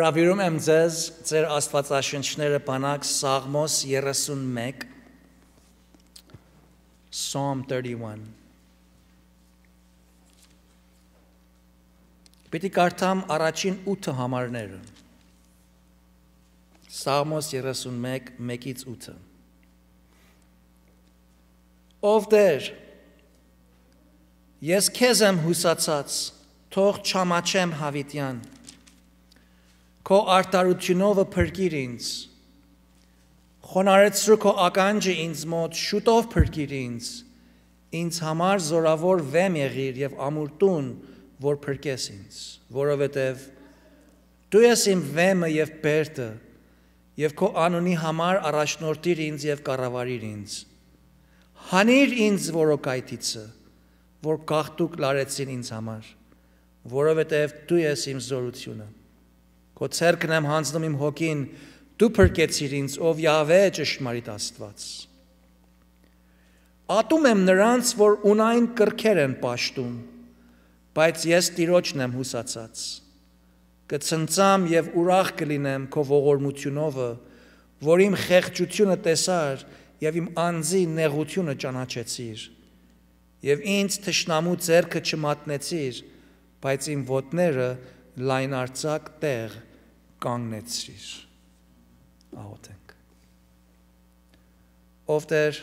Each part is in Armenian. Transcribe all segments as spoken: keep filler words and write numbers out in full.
Հրավիրում եմ ձեզ ձեր աստվածաշնչները բանակ Սաղմոս երեսունմեկ, Psalm thirty-one. Պիտի կարդամ առաջին ութ համարները։ Սաղմոս երեսունմեկ, մեկից ութը։ Ով Տեր, ես քեզ եմ հուսացած, թող չամաչեմ հավիտյան, քո արտարությունովը փրկիր ինձ, խոնարեցրու քո ականջը ինձ մոտ, շուտով փրկիր ինձ, ինձ համար զորավոր վեմ եղիր և ամուր տուն, որ փրկես ինձ, որովհետև դու ես իմ վեմը և բերդը, և քո անունի համար առաջնորդիր ինձ և կառավարիր ինձ, հանիր ինձ որոկայթիցը, որ գաղտուկ լարեցին ինձ համար, որովհետև դու ես իմ զորությունը, քո ցերկն եմ հանձնում իմ հոգին, դու փրկեցիր ինձ, ով Յահվե ճշմարիտ Աստված։ Ատում եմ նրանց, որ ունայն կրքեր են պաշտում, բայց ես Տիրոջն եմ հուսացած։ Կցնծամ և ուրախ կլինեմ քո ողորմությունովը, որ իմ խեղճությունը տեսար և իմ անձի նեղությունը ճանաչեցիր, և ինձ թշնամու ձեռքը չմատնեցիր, բայց իմ ոտները լայնարձակ տեղ կանգնեցրիր։ Աղոթենք։ Ով Տեր,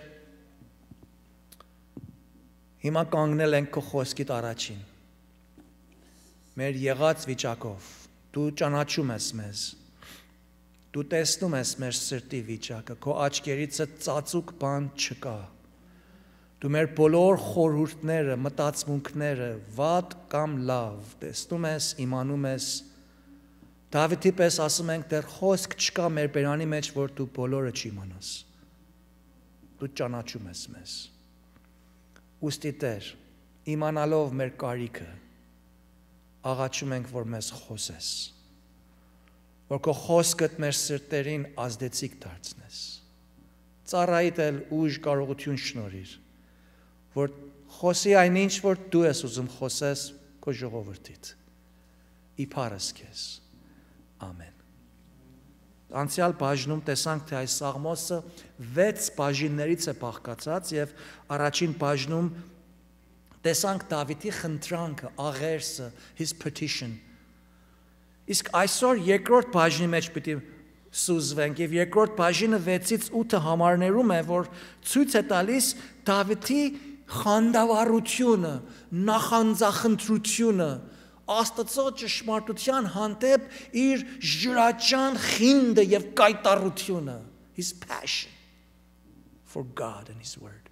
հիմա կանգնել ենք քո խոսքիդ առաջին, մեր եղած վիճակով, դու ճանաչում ես մեզ, դու տեսնում ես մեր սրտի վիճակը, քո աչքերիցը ծածուկ բան չկա, դու մեր բոլոր խորհուրդները, մտածմունքները, վատ կամ լավ, տեսնում ես, իմանում ես, Դավիթի պես ասում ենք, դեռ խոսք չկա մեր բերանի մեջ, որ դու բոլորը չիմանաս, դու ճանաչում ես մեզ, ուստի Տեր, իմանալով մեր կարիքը, աղաչում ենք, որ մեզ խոսես, որ քո խոսքդ մեր սրտերին ազդեցիկ դարձնես, ծառայիդ էլ ուժ կարողություն շնորհիր, որ խոսի այնինչ, որ դու ես ուզում խոսես քո ժողովրդիդ, իբարս քեզ, ամեն։ Անցյալ բաժնում տեսանք, թե այս Սաղմոսը վեց բաժիններից է բաղկացած և առաջին բաժնում տեսանք Դավիթի խնդրանքը, աղերսը, his petition։ Իսկ այսօր երկրորդ բաժնի մեջ պիտի սուզվենք և երկրորդ բաժինը վեցից ութը համարներում է, որ ցույց է տալիս Դավիթի խանդավառությունը, նախանձախնդրությունը, Աստծո ճշմարտության հանդեպ իր ջրաճան խինդը և կայտառությունը, his passion for God and his word։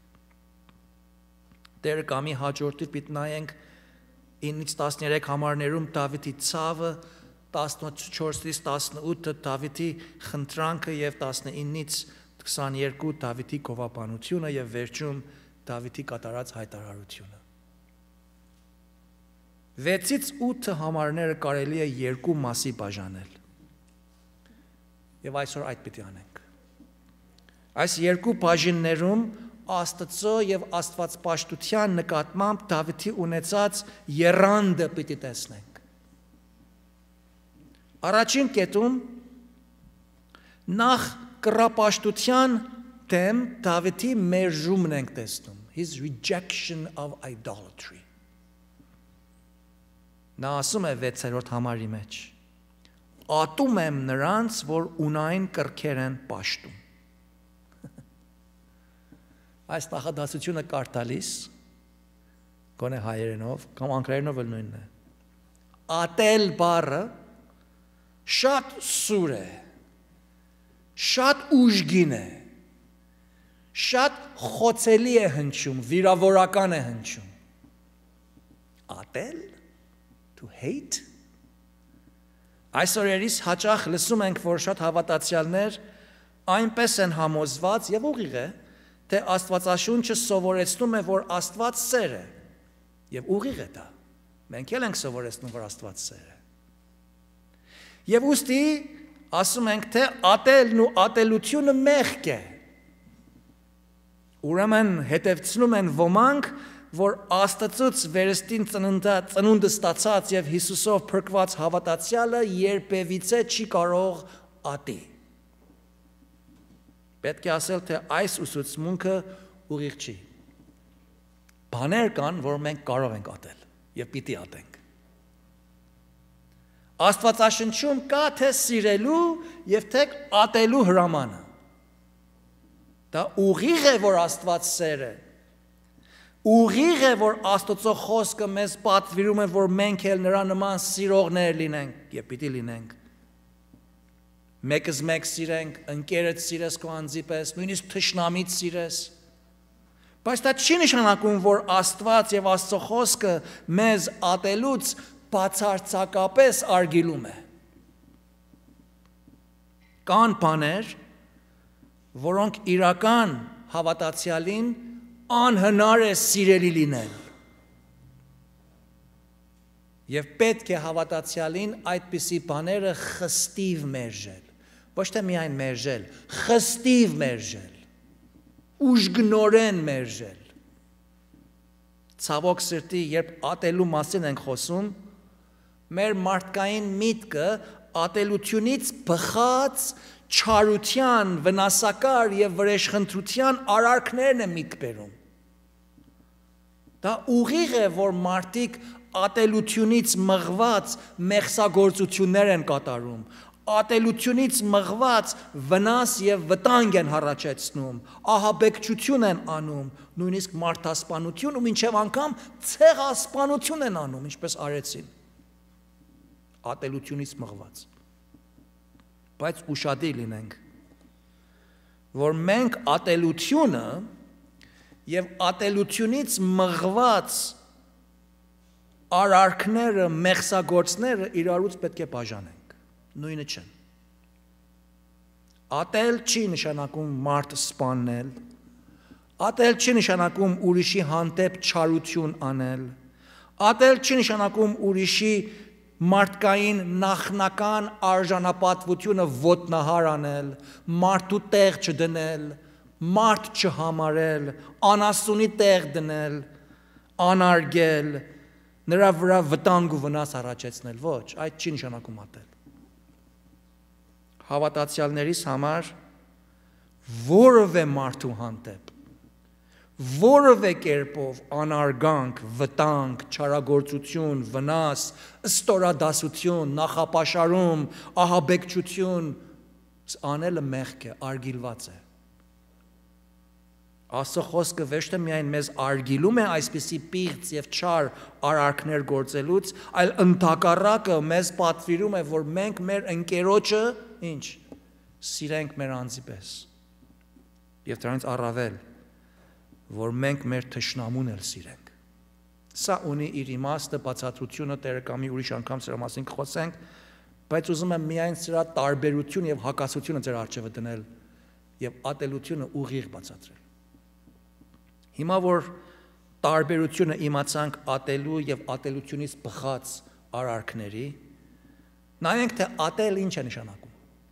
Տերը կամի հաջորդի պիտի նայենք ինից տասներեք համարներում Դավիթի ցավը, տասնչորսից տասնութը Դավիթի խնդրանքը և տասնինից քսաներկու Դավիթի գովաբանությունը և վերջում Դավիթի կատարած հայտարարությունը։ Վեցից ութը համարները կարելի է երկու մասի բաժանել։ Եվ այսօր այդ պիտի անենք։ Այս երկու բաժիններում Աստծո և աստվածպաշտության նկատմամբ Դավիթի ունեցած եռանդը պիտի տեսնենք։ Առաջին կետում նախ կռապաշտության դեմ Դավիթի մերժումն ենք տեսնում, his rejection of idolatry։ Նա ասում է վեցերորդ համարի մեջ. Ատում եմ նրանց, որ ունայն կրքեր են պաշտում։ Այս նախադասությունը կարդալիս, գոնե հայերենով, կամ անգլերենով էլ նույնն է։ Ատել բառը շատ սուր է, շատ ուժգին է, շատ խոցելի է հնչում, վիրավորական է հնչում։ Ատել To hate? Այս օրերիս հաճախ լսում ենք, որ շատ հավատացյալներ այնպես են համոզված և ուղիղ է, թե Աստվածաշունչը սովորեցնում է, որ Աստված սեր է, և ուղիղ է դա, մենք էլ ենք սովորեցնում, որ Աստված սեր է։ Եվ ուստի ասում ենք, թե ատելն ու ատելությունը մեղք է։ Ուրեմն հետևցնում են ոմանք, որ Աստծուց վերստին ծնունդը ստացած եւ Հիսուսով փրկված հավատացյալը երբևիցե չի կարող ատի։ Պետք է ասել, թե այս ուսուցմունքը ուղիղ չի։ Բաներ կան, որ մենք կարող ենք ատել եւ պիտի ատենք։ Աստվածաշնչում կա թե սիրելու եւ թե ատելու հրամանը։ Դա ուղիղ է, որ Աստված սեր է։ Ուղիղ է, որ Աստծո խոսքը մեզ պատվիրում է, որ մենք էլ նրա նման սիրողներ լինենք եւ պիտի լինենք։ Մեկս մեկ սիրենք, ընկերդ սիրես քո անձի պես, նույնիսկ թշնամիդ սիրես։ Բայց դա չի նշանակում, որ Աստված եւ Աստծո խոսքը մեզ ատելուց բացարձակապես արգելում է։ Կան բաներ, որոնք իրական հավատացյալին անհնար է սիրելի լինել։ Եվ պետք է հավատացյալին այդպիսի բաները խստիվ մերժել, ոչ թե միայն մերժել, խստիվ մերժել, ուժգնորեն մերժել։ Ցավոք սրտի, երբ ատելու մասին ենք խոսում, մեր մարդկային միտքը ատելությունից բխած չարության, վնասակար եւ վրեժխնդրության արարքներն է միտք բերում։ Դա ուղիղ է, որ մարդիկ ատելությունից մղված մեղսագործություններ են կատարում, ատելությունից մղված վնաս եւ վտանգ են հառաջեցնում, ահաբեկչություն են անում, նույնիսկ մարդասպանություն ու մինչեւ անգամ ցեղասպանություն են անում, ինչպես արեցին։ Ատելությունից մղված։ Բայց ուշադիր լինենք, որ մենք ատելությունը եւ ատելությունից մղված արարքները, մեղսագործները իրարուց պետք է բաժանենք, նույնը չեն։ Ատել չի նշանակում մարդ սպանել, ատել չի նշանակում ուրիշի հանդեպ չարություն անել, ատել չի նշանակում ուրիշի մարդկային նախնական արժանապատվությունը ոտնահար անել, մարդու տեղ չդնել, մարդ չհամարել, անասունի տեղ դնել, անարգել, նրա վրա վտանգ ու վնաս առաջեցնել, ոչ, այդ չի նշանակում ատել։ Հավատացյալներիս համար որևէ մարդու հանդեպ որևէ կերպով անարգանք, վտանգ, չարագործություն, վնաս, ստորադասություն, նախապաշարում, ահաբեկչություն անելը մեղք է, արգելված է։ Աստծո խոսքը ոչ թե միայն մեզ արգելում է այսպիսի պիղծ եւ չար արարքներ գործելուց, այլ ընդհակառակը մեզ պատվիրում է, որ մենք մեր ընկերոջը, ինչ, սիրենք մեր անձի պես։ Եվ դրանից առավել որ մենք մեր թշնամուն էլ սիրենք։ Սա ունի իր իմաստը, բացատրությունը, Տերը կամի ուրիշ անգամ սրա մասին կխոսենք, բայց ուզում եմ միայն սրա տարբերություն եւ հակասությունը ձեր առջևը դնել եւ ատելությունը ուղիղ բացատրել։ Հիմա որ տարբերությունը իմացանք ատելու եւ ատելությունից բխած արարքների, նայենք թե ատել ինչ է նշանակում։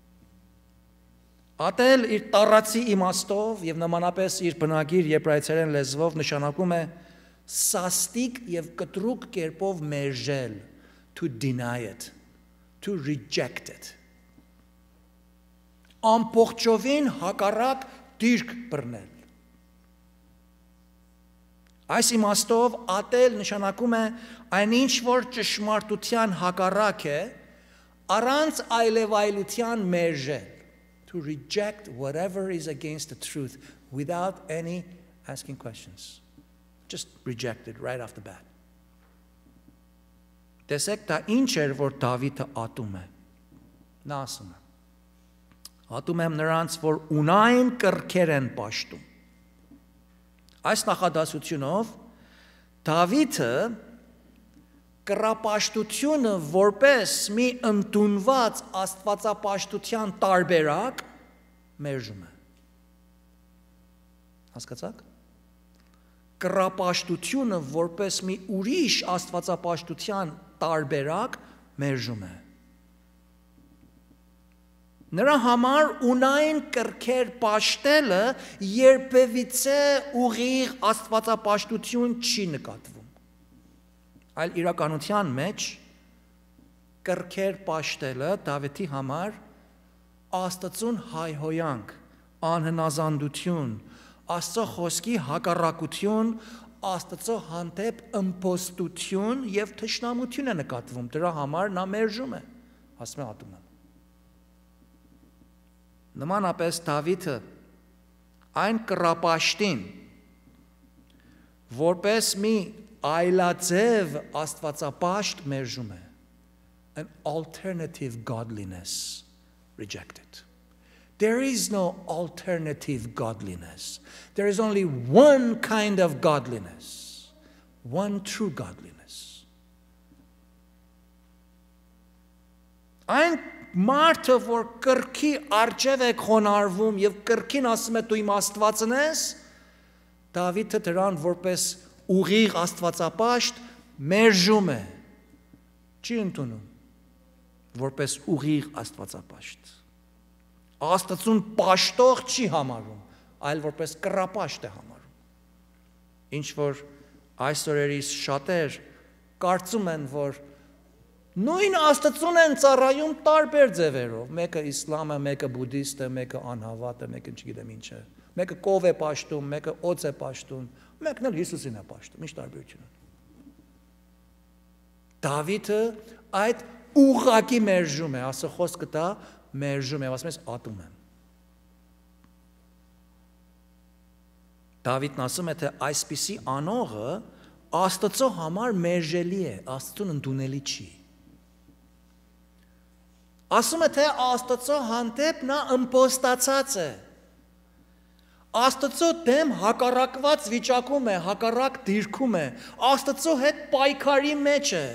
Ատել իր տառացի իմաստով եւ նմանապես իր բնագիր եբրայեցերեն լեզվով նշանակում է սաստիկ եւ կտրուկ կերպով մերժել, to deny it, to reject it. Ամբողջովին հակառակ դիրք բռնել։ Այս իմաստով ատել նշանակում է այնինչ որ ճշմարտության հակառակ է, առանց այլևայլության մերժել, to reject whatever is against the truth without any asking questions. Just reject it right off the bat. Տեսեք, դա ինչ էր, որ Դավիթը ատում է։ Նա ասում է. ատում եմ նրանց, որ ունայն կրքեր են պաշտում։ Այս նախադասությունով Դավիթը կռապաշտությունը որպես մի ընդունված աստվածապաշտության տարբերակ մերժում է։ Հասկացաք։ Կռապաշտությունը որպես մի ուրիշ աստվածապաշտության տարբերակ մերժում է։ Նրա համար ունայն կրքեր պաշտելը երբևիցե ուղիղ աստվածապաշտություն չի նկատվում։ Այլ իրականության մեջ կրքեր պաշտելը Դավիթի համար Աստծուն հայհոյանք, անհնազանդություն, Աստծո խոսքի հակառակություն, Աստծո հանդեպ ըմբոստություն եւ թշնամություն է նկատվում։ Դրա համար նա մերժում է, ասում է ատում եմ։ Նմանապես Դավիթը այն կռապաշտին, որպես մի այլաձև աստվածապաշտ մերժում է, an alternative godliness rejected. There is no alternative godliness. There is only one kind of godliness, one true godliness. Այն մարդը, որ կրքի արջև է խոնարհվում եւ կրքին ասում է դու իմ Աստվածն ես, Դավիթը դրան որպես ուղիղ աստվածապաշտ մերժում է, չի ընդունում որպես ուղիղ աստվածապաշտ։ Աստծուն պաշտող չի համարում, այլ որպես կռապաշտ է համարում։ Ինչ որ այս օրերիս շատեր կարծում են, որ նույն Աստծուն են ծառայում տարբեր ձևերով, մեկը իսլամը, մեկը բուդդիստը, մեկը անհավատը, մեկը չգիտեմ ինչ է, մեկը կով է պաշտում, մեկը օձ է պաշտում, մեկն էլ Հիսուսին է պաշտում, ինչ տարբերություն ունի։ Դավիթը այդ ուղղակի մերժում է, ասը խոսքը դա մերժում է, ասում ես ատում եմ։ Դավիթն ասում է, թե այսպիսի անողը Աստծո համար մերժելի է, Աստծուն ընդունելի չի։ Ասում է, թե Աստծո հանդեպ նա ըմբոստացած է։ Աստծո դեմ հակառակված վիճակում է, հակառակ դիրքում է, Աստծո հետ պայքարի մեջ է։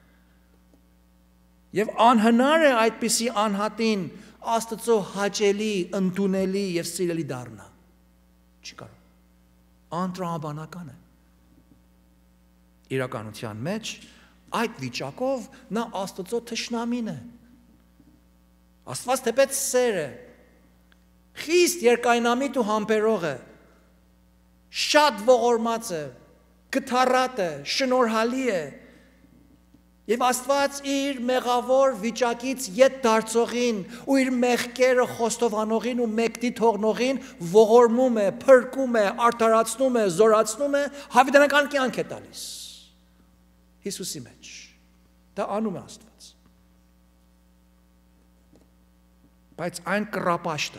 Եվ անհնար է այդպիսի անհատին Աստծո հաճելի, ընդունելի եւ սիրելի դառնա։ Չի կարող։ Անտրամաբանական է։ Իրականության մեջ այդ վիճակով նա Աստծո թշնամին է։ Աստված թեպետ սեր է, խիստ երկայնամիտ ու համբերող է, շատ ողորմած է, գթառատ է, շնորհալի է, եւ Աստված իր մեղավոր վիճակից ետ դարձողին ու իր մեղքերը խոստովանողին ու մեկդի թողնողին ողորմում է, փրկում է, արդարացնում է, զորացնում է, հավիտենական կյանք է տալիս Հիսուսի մեջ։ Դա անում է Աստված։ Բայց այն կռապաշտը,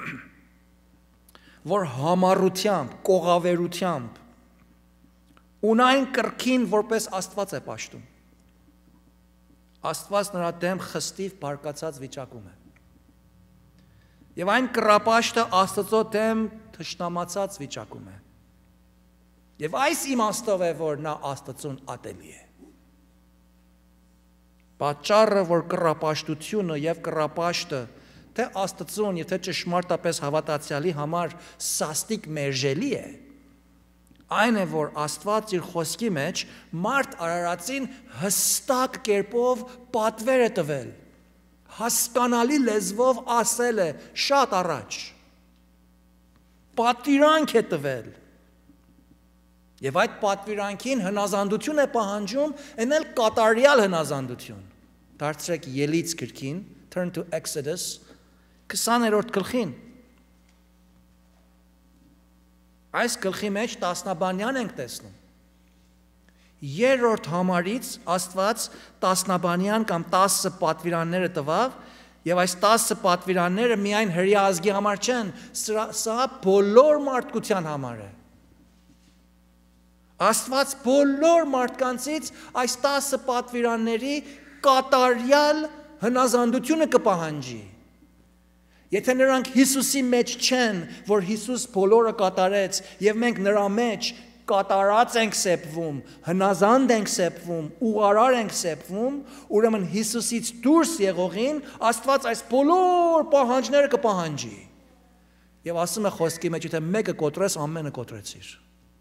որ համառությամբ, կողավերությամբ, ունայն կրքին որպես Աստված է պաշտում, Աստված նրա դեմ խստիվ բարկացած վիճակում է։ Եվ այն կռապաշտը Աստծո դեմ թշնամացած վիճակում է։ Եվ այս իմաստով է, որ նա Աստծուն ատելի է։ Պատճառը, որ կռապաշտությունը եւ կռապաշտը թե Աստծուն եւ թե ճշմարտապես հավատացյալի համար սաստիկ մերժելի է, այն է, որ Աստված իր խոսքի մեջ մարդ արարածին հստակ կերպով պատվեր է տվել, հասկանալի լեզվով ասել է շատ առաջ, պատվիրանք է տվել, եւ այդ պատվիրանքին հնազանդություն է պահանջում, այն էլ կատարյալ հնազանդություն։ Դարձրեք Ելից գրքին, turn to Exodus, քսաներորդ գլխին։ Այս գլխի մեջ տասնաբանյան ենք տեսնում։ Երրորդ համարից Աստված տասնաբանյան կամ տասը պատվիրանները տվավ, եւ այս տասը պատվիրանները միայն հրեա ազգի համար չեն, սա բոլոր մարդկության համար է։ Աստված բոլոր մարդկանցից այս տասը պատվիրանների կատարյալ հնազանդությունը կպահանջի։ Եթե նրանք Հիսուսի մեջ չեն, որ Հիսուս բոլորը կատարեց, եւ մենք նրա մեջ կատարած ենք սեպվում, հնազանդ ենք սեպվում, ուղարար ենք սեպվում, ուրեմն Հիսուսից դուրս եղողին Աստված այս բոլոր պահանջները կպահանջի։ Եվ ասում է խոսքի մեջ, եթե մեկը կոտրես, ամենը կոտրեցիր։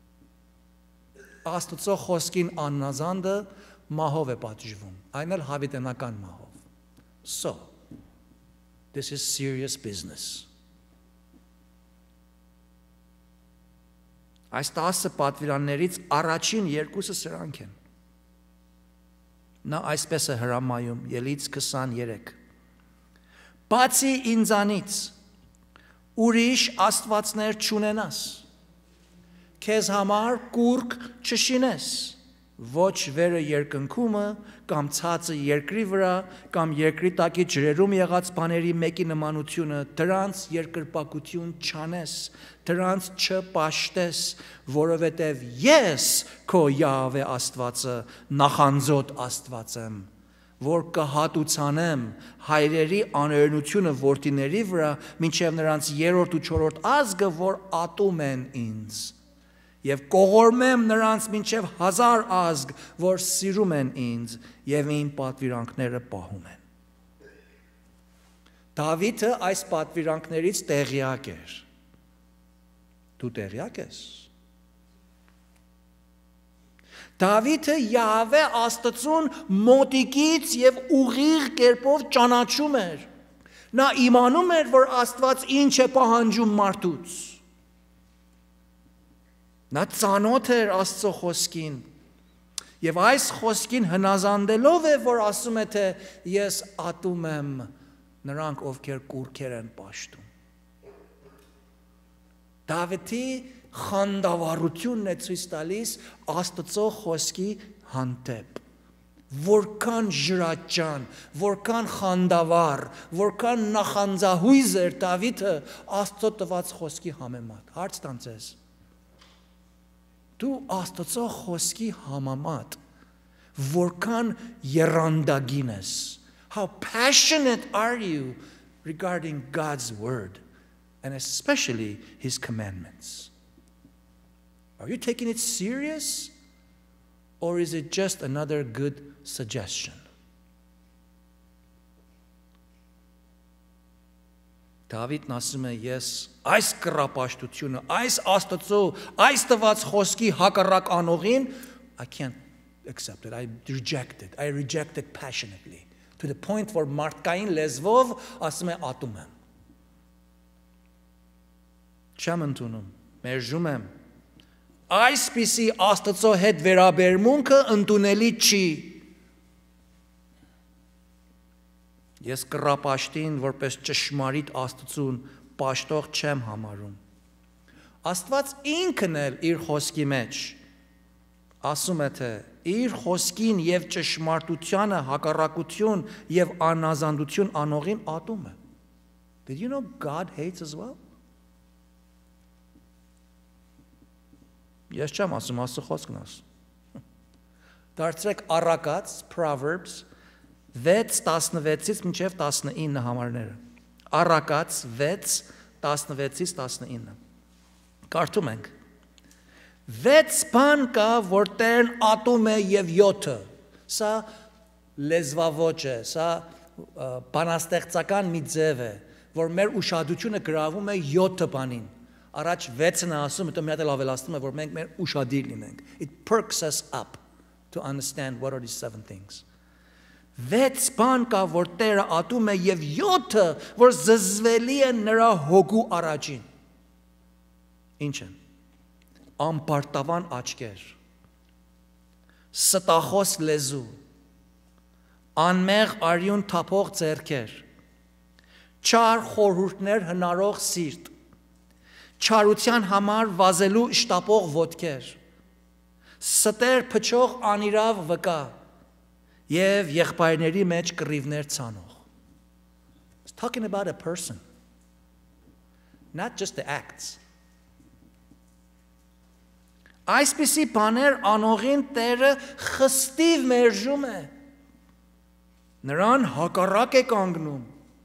Աստծո խոսքին աննազանդը մահով է պատժվում, այն էլ հավիտենական մահով։ So, This is serious business. Այս տասը պատվիրաններից առաջին երկուսը սրանք են։ Նա այսպես է հրամայում Ելից քսաներեք. Բացի ինձանից ուրիշ աստվածներ չունենաս, քեզ համար կուրկ չշինես, ոչ վերը երկնքումը, կամ ցածը երկրի վրա, կամ երկրի տակի ջրերում եղած բաների մեկի նմանությունը, դրանց երկրպագություն չանես, դրանց չպաշտես, որովհետև ես քո Յահվե Աստվածը նախանձոտ Աստված եմ, որ կհատուցանեմ հայրերի աներնությունը որդիների վրա, մինչև նրանց երրորդ ու չորրորդ ազգը, որ ատում են ինձ, և կողորմեմ նրանց մինչև հազար ազգ, որ սիրում են ինձ և իմ պատվիրանքները պահում են։ Դավիթը այս պատվիրանքներից տեղյակ էր։ Դու տեղյակ ես։ Դավիթը Յահվե Աստծուն մոտիկից և ուղիղ կերպով ճանաչում էր։ Նա իմանում էր, որ Աստված ինչ է պահանջում մարդուց։ Նա ծանոթ էր Աստծո խոսքին և այս խոսքին հնազանդելով է, որ ասում է, թե ես ատում եմ նրանք, ովքեր կուռքեր են պաշտում։ Դավիթի խանդավառությունն է ցույց տալիս Աստծո խոսքի հանդեպ, որքան ջրաճան, որքան խանդավառ, որքան նախանձահույզ էր Դավիթը Աստծո տված խոսքի համեմատ։ Հարց տամ ձեզ, դու Աստծո խոսքի համեմատ որքան եռանդագին ես, how passionate are you regarding God's word and especially his commandments? Are you taking it serious or is it just another good suggestion? Դավիթն ասում է, ես այս կռապաշտությունը, այս Աստծո, այս տված խոսքի հակառակ անողին, I can't accept it, I reject it, I reject it passionately, to the point որ մարդկային լեզվով ասում է ատում եմ։ Չեմ ընդունում, մերժում եմ։ Այսպիսի Աստծո հետ վերաբերմունքը ընդունելի չի։ Ես կռապաշտին որպես ճշմարիտ Աստծուն պաշտող չեմ համարում։ Աստված ինքն էլ իր խոսքի մեջ ասում է, թե իր խոսքին և ճշմարտությանը հակառակություն և անազանդություն անողին ատում է։ Did you know God hates as well? Ես չեմ ասում, Աստծո խոսքն ասում։ Դարձրեք Առակաց, Proverbs վեց տասնվեցից մինչև տասնինը համարները։ Առակաց վեց տասնվեցից տասնինը։ Կարդում ենք. վեց բան կա, որ Տերն ատում է և յոթը։ Սա լեզվաոճ է, սա բանաստեղծական մի ձև է, որ մեր ուշադրությունը գրավում է յոթը բանին։ Առաջ վեցն է ասում, հետո մի հատ էլ ավելացնում է, որ մենք մեր ուշադիր լինենք։ It perks us up to understand what are these seven things. Վեց բան կա, որ Տերը ատում է և յոթը, որ զզվելի են նրա հոգու առաջին։ Ինչ են։ Ամպարտավան աչքեր, ստախոս լեզու, անմեղ արյուն թափող ձեռքեր, չար խորհուրդներ հնարող սիրտ, չարության համար վազելու շտապող ոտքեր, ստեր փչող անիրավ վկա, և եղբայրների մեջ կռիվներ ցանող։ It's talking about a person, not just the acts. Այսպիսի բաներ անողին Տերը խստիվ մերժում է։ Նրան հակառակ է կանգնում։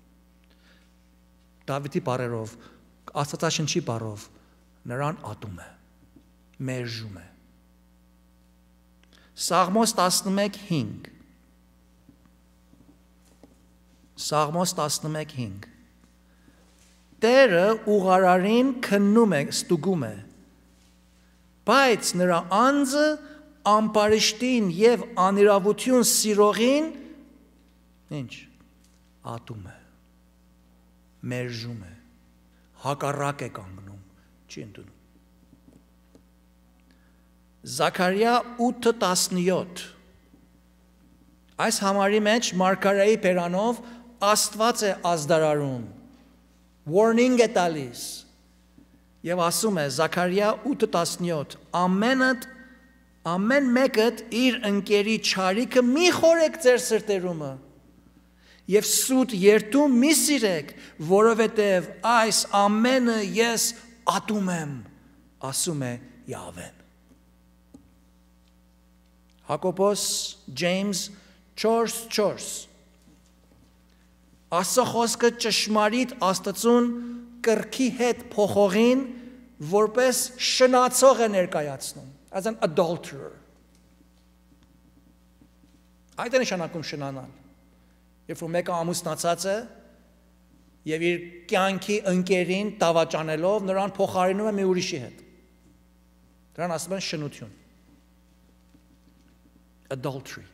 Դավիթի բառերով, Աստվածաշնչի բառով, նրան ատում է, մերժում է։ Սաղմոս տասնմեկ հինգ Սաղմոս տասնմեկ հինգ Տերը ուղարարին քննում է, ստուգում է, բայց նրա անձը ամպարիշտին և անիրավություն սիրողին ինչ ատում է։ մերժում է, հակառակ է կանգնում, չի ընդունում։ Զաքարիա ութ տասնյոթ այս համարի մեջ մարգարեի բերանով Աստված է ազդարարում, warning է տալիս, եւ ասում է Զաքարիա ութ տասնյոթ ամենդ ամեն մեկդ իր ընկերի չարիքը մի խորեք ձեր սրտերումը եւ սուտ երթում մի սիրեք, որովհետեւ այս ամենը ես ատում եմ, ասում է Յահվեն։ Հակոբոս Ջեյմս չորս չորս Աստծո խոսքը ճշմարիտ Աստծուն կրքի հետ փոխողին որպես շնացող է ներկայացնում, as an adulterer։ Այդ է նշանակում շնանալ։ Երբ որ մեկը ամուսնացած է եւ իր կյանքի ընկերին դավաճանելով նրան փոխարինում է մի ուրիշի հետ։ Դրան ասում են շնություն։ Adultery։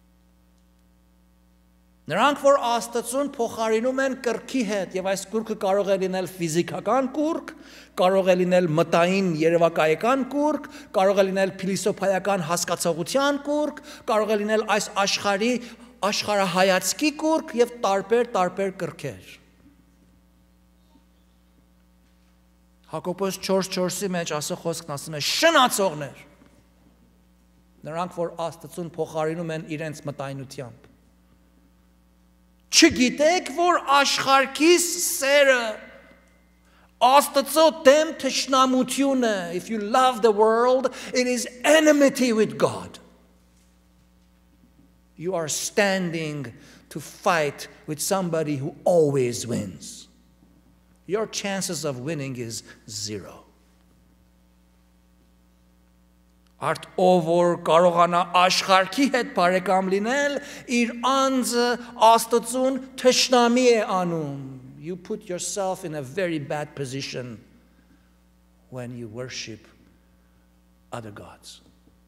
Նրանք, որ Աստծուն փոխարինում են կրքի հետ, եւ այս կուրքը կարող է լինել ֆիզիկական կուրք, կարող է լինել մտային երևակայական կուրք, կարող է լինել փիլիսոփայական հասկացողության կուրք, կարող է լինել այս աշխարհի աշխարհահայացքի կուրք եւ տարբեր տարբեր կրքեր։ Հակոբոս չորս չորսի մեջ ասո խոսքն ասում է շնացողներ։ Նրանք, որ Աստծուն փոխարինում են իրենց մտայնությամբ։ Չգիտեք, որ աշխարհքիս սերը Աստծո դեմ թշնամություն է։ If you love the world, it is enmity with God. You are standing to fight with somebody who always wins. Your chances of winning is zero. Արդ ով որ կարողանա աշխարհքի հետ բարեկամ լինել, իր անձը Աստծուն թշնամի է անում։ You put yourself in a very bad position when you worship other gods.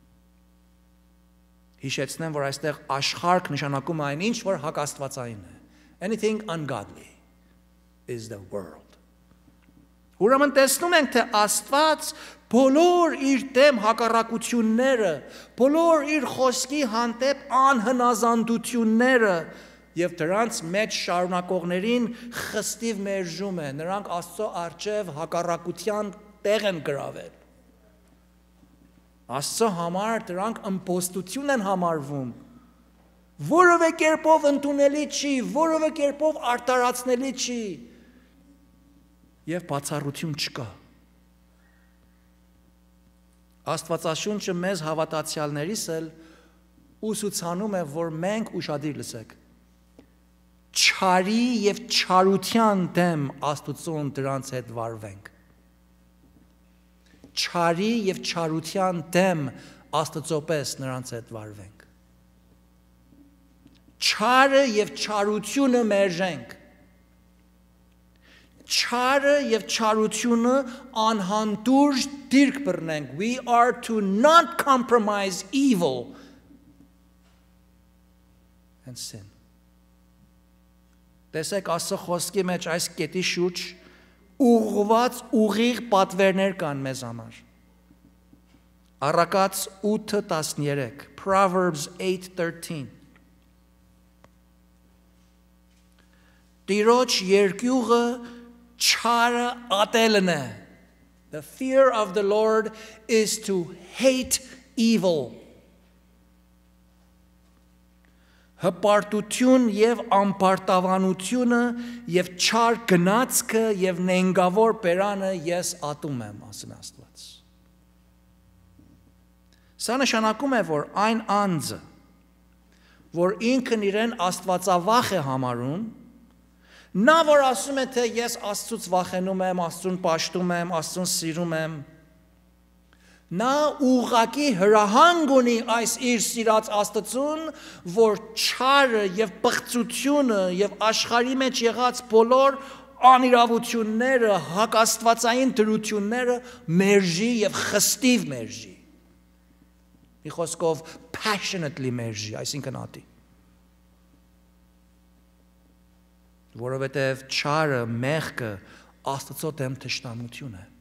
Հիշեցնեմ, որ այստեղ աշխարհք նշանակում այն ինչ, որ հակաստվածային է։ Anything ungodly is the world. Ուրեմն տեսնում ենք, թե Աստված բոլոր իր դեմ հակառակությունները, բոլոր իր խոսքի հանդեպ անհնազանդությունները եւ դրանց մեջ շարունակողներին խստիվ մերժում է, նրանք Աստծո առջև հակառակության տեղ են գրավել։ Աստծո համար դրանք ըմբոստություն են համարվում, որևէ կերպով ընդունելի չի, որևէ կերպով արտարացնելի չի եւ բացառություն չկա։ Աստվածաշունչը մեզ հավատացյալներիս էլ ուսուցանում է, որ մենք ուշադիր լսեք, չարի եւ չարության դեմ Աստծուն դրանց հետ վարվենք։ Չարի եւ չարության դեմ Աստծոպես նրանց հետ վարվենք։ Չարը եւ չարությունը մերժենք։ Չարը եւ չարությունը անհանդուրժ դիրք բռնենք։ We are to not compromise evil and sin. Տեսեք Աստծո խոսքի մեջ այս կետի շուրջ ուղղված ուղիղ պատվերներ կան մեզ համար։ Առակաց ութ տասներեք, Proverbs eight thirteen. Տիրոջ երկյուղը չարը ատելն է. The fear of the Lord is to hate evil. Հպարտություն եւ ամբարտավանությունը եւ չար գնացքը եւ նենգավոր բերանը ես ատում եմ, ասում Աստված։ Սա նշանակում է, որ այն անձը, որ ինքն իրեն աստվածավախ է համարում, նա որ ասում է, թե ես Աստծուց վախենում եմ, Աստծուն պաշտում եմ, Աստծուն սիրում եմ, նա ուղղակի հրահանգ ունի այս իր սիրած Աստծուն, որ չարը եւ պղծությունը եւ աշխարհի մեջ եղած բոլոր անիրավությունները, հակաստվածային դրությունները մերժի եւ խստիվ մերժի։ Մի խոսքով passionately մերժի, այսինքն ատի։ որովհետև չարը, մեղքը Աստծո դեմ թշնամություն է։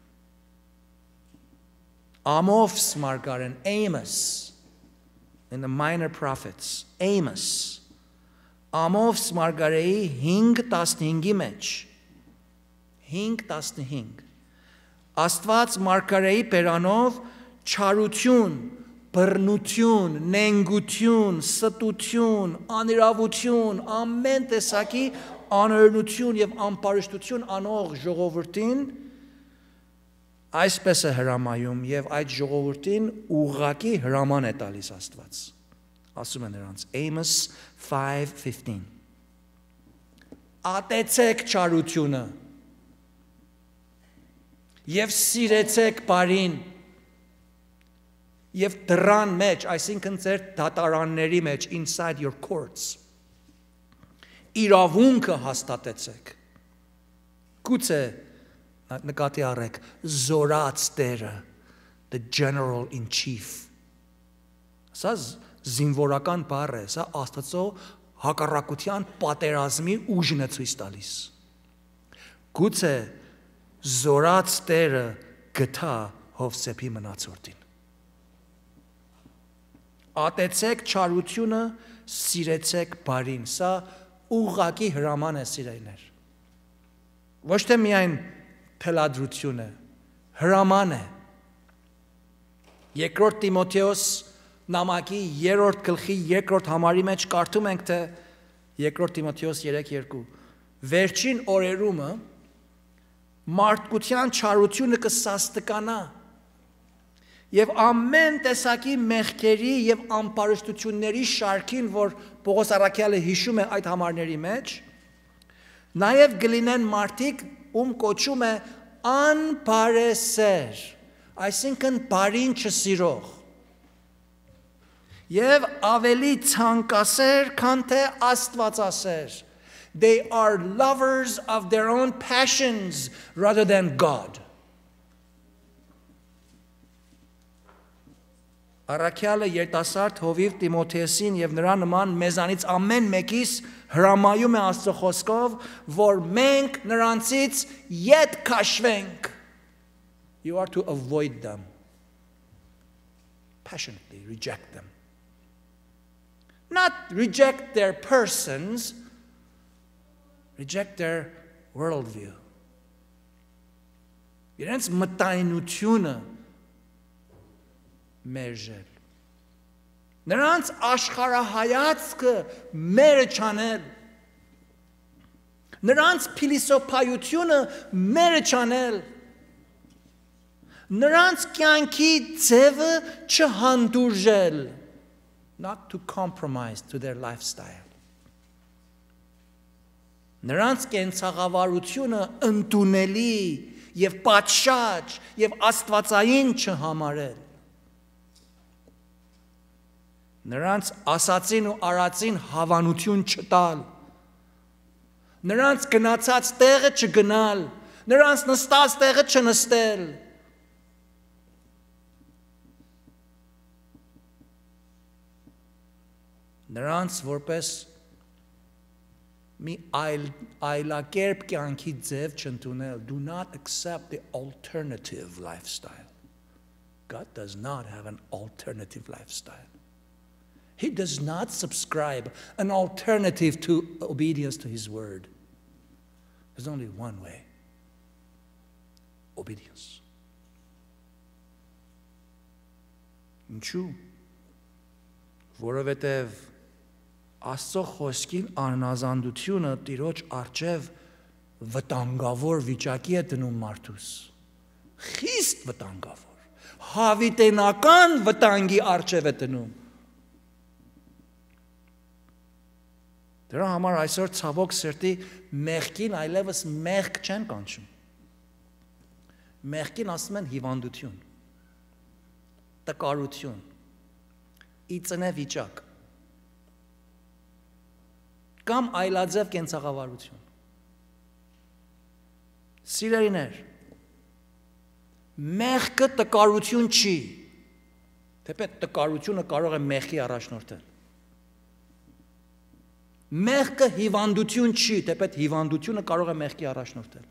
Amos մարգարեն, Amos, in the Minor Prophets, Amos, Amos մարգարեի հինգ տասնհինգի մեջ, հինգ տասնհինգ, Աստված մարգարեի բերանով չարություն, բռնություն, նենգություն, ստություն, անիրավություն, ամեն տեսակի անօրենություն եւ անպարեշտություն անող ժողովրդին այսպես է հրամայում եւ այդ ժողովրդին ուղղակի հրաման է տալիս Աստված։ Ասում է նրանց Amos five fifteen. Ատեցեք չարությունը եւ սիրեցեք բարին եւ դրան մեջ, այսինքն ձեր դատարանների մեջ, inside your courts, իրավունքը հաստատեցեք։ Գուցե նկատի առեք զորած Տերը, the general in chief։ Սա զինվորական բառ է, սա Աստծո հակառակության պատերազմի ուժն է ցույց տալիս։ Գուցե զորած Տերը գտա Հովսեփի մնացորդին։ Ատեցեք չարությունը, սիրեցեք բարին։ Սա ուղղակի հրաման է, սիրելիներ։ Ոչ թե միայն թելադրություն է, հրաման է։ Երկրորդ Տիմոթեոս նամակի երրորդ գլխի երկրորդ համարի մեջ կարդում ենք, թե երկրորդ Տիմոթեոս three two. Վերջին օրերումը մարդկության չարությունը կսաստկանա եւ ամեն տեսակի մեղքերի եւ անպարեշտությունների շարքին, որ Պողոս առաքյալը հիշում է այդ համարների մեջ, նաեւ գլինեն մարդիկ, ում կոչում է անբարեսեր, այսինքն բարին չսիրող, եւ ավելի ցանկասեր, քան թե աստվածասեր. They are lovers of their own passions rather than God. Առաքյալը երիտասարդ հովիվ Տիմոթեոսին եւ նրա նման մեզանից ամեն մեկիս հրամայում է Աստծո խոսքով, որ մենք նրանցից ետ քաշվենք. You are to avoid them. Passionately reject them. Not reject their persons, reject their worldview. Իրենց մտայնությունը մերժել. Նրանց աշխարհայացքը մերը չանել. Նրանց փիլիսոփայությունը մերը չանել. Նրանց կյանքի ձևը չհանդուրժել. Not to compromise to their lifestyle. Նրանց կենցաղավարությունը ընդունելի եւ պատշաճ եւ աստվածային չհամարել. Նրանց ասացին ու արածին հավանություն չտալ. Նրանց գնացած տեղը չգնալ, նրանց նստած տեղը չնստել. Նրանց որպես մի այլ այլակերպ կյանքի ձև չընդունել. Do not accept the alternative lifestyle. God does not have an alternative lifestyle. He does not subscribe an alternative to obedience to His word. There's only one way. Obedience. Ինչու՞? Որովհետև Աստծո խոսքին անազանդությունը Տիրոջ առջև վտանգավոր վիճակի է դնում մարդուս։ Խիստ վտանգավոր։ Հավիտենական վտանգի առջև է դնում։ Դրա համար այսօր ցավոք սրտի մեղքին այլևս մեղք չեն կանչում։ Մեղքին ասում են հիվանդություն, տկարություն, իծնե վիճակ կամ այլաձև կենցաղավարություն։ Սիրելիներ, մեղքը տկարություն չի, թեպետ տկարությունը կարող է մեղքի առաջնորդել։ Մեղքը հիվանդություն չի, թեպետ հիվանդությունը կարող է մեղքի առաջնորդել։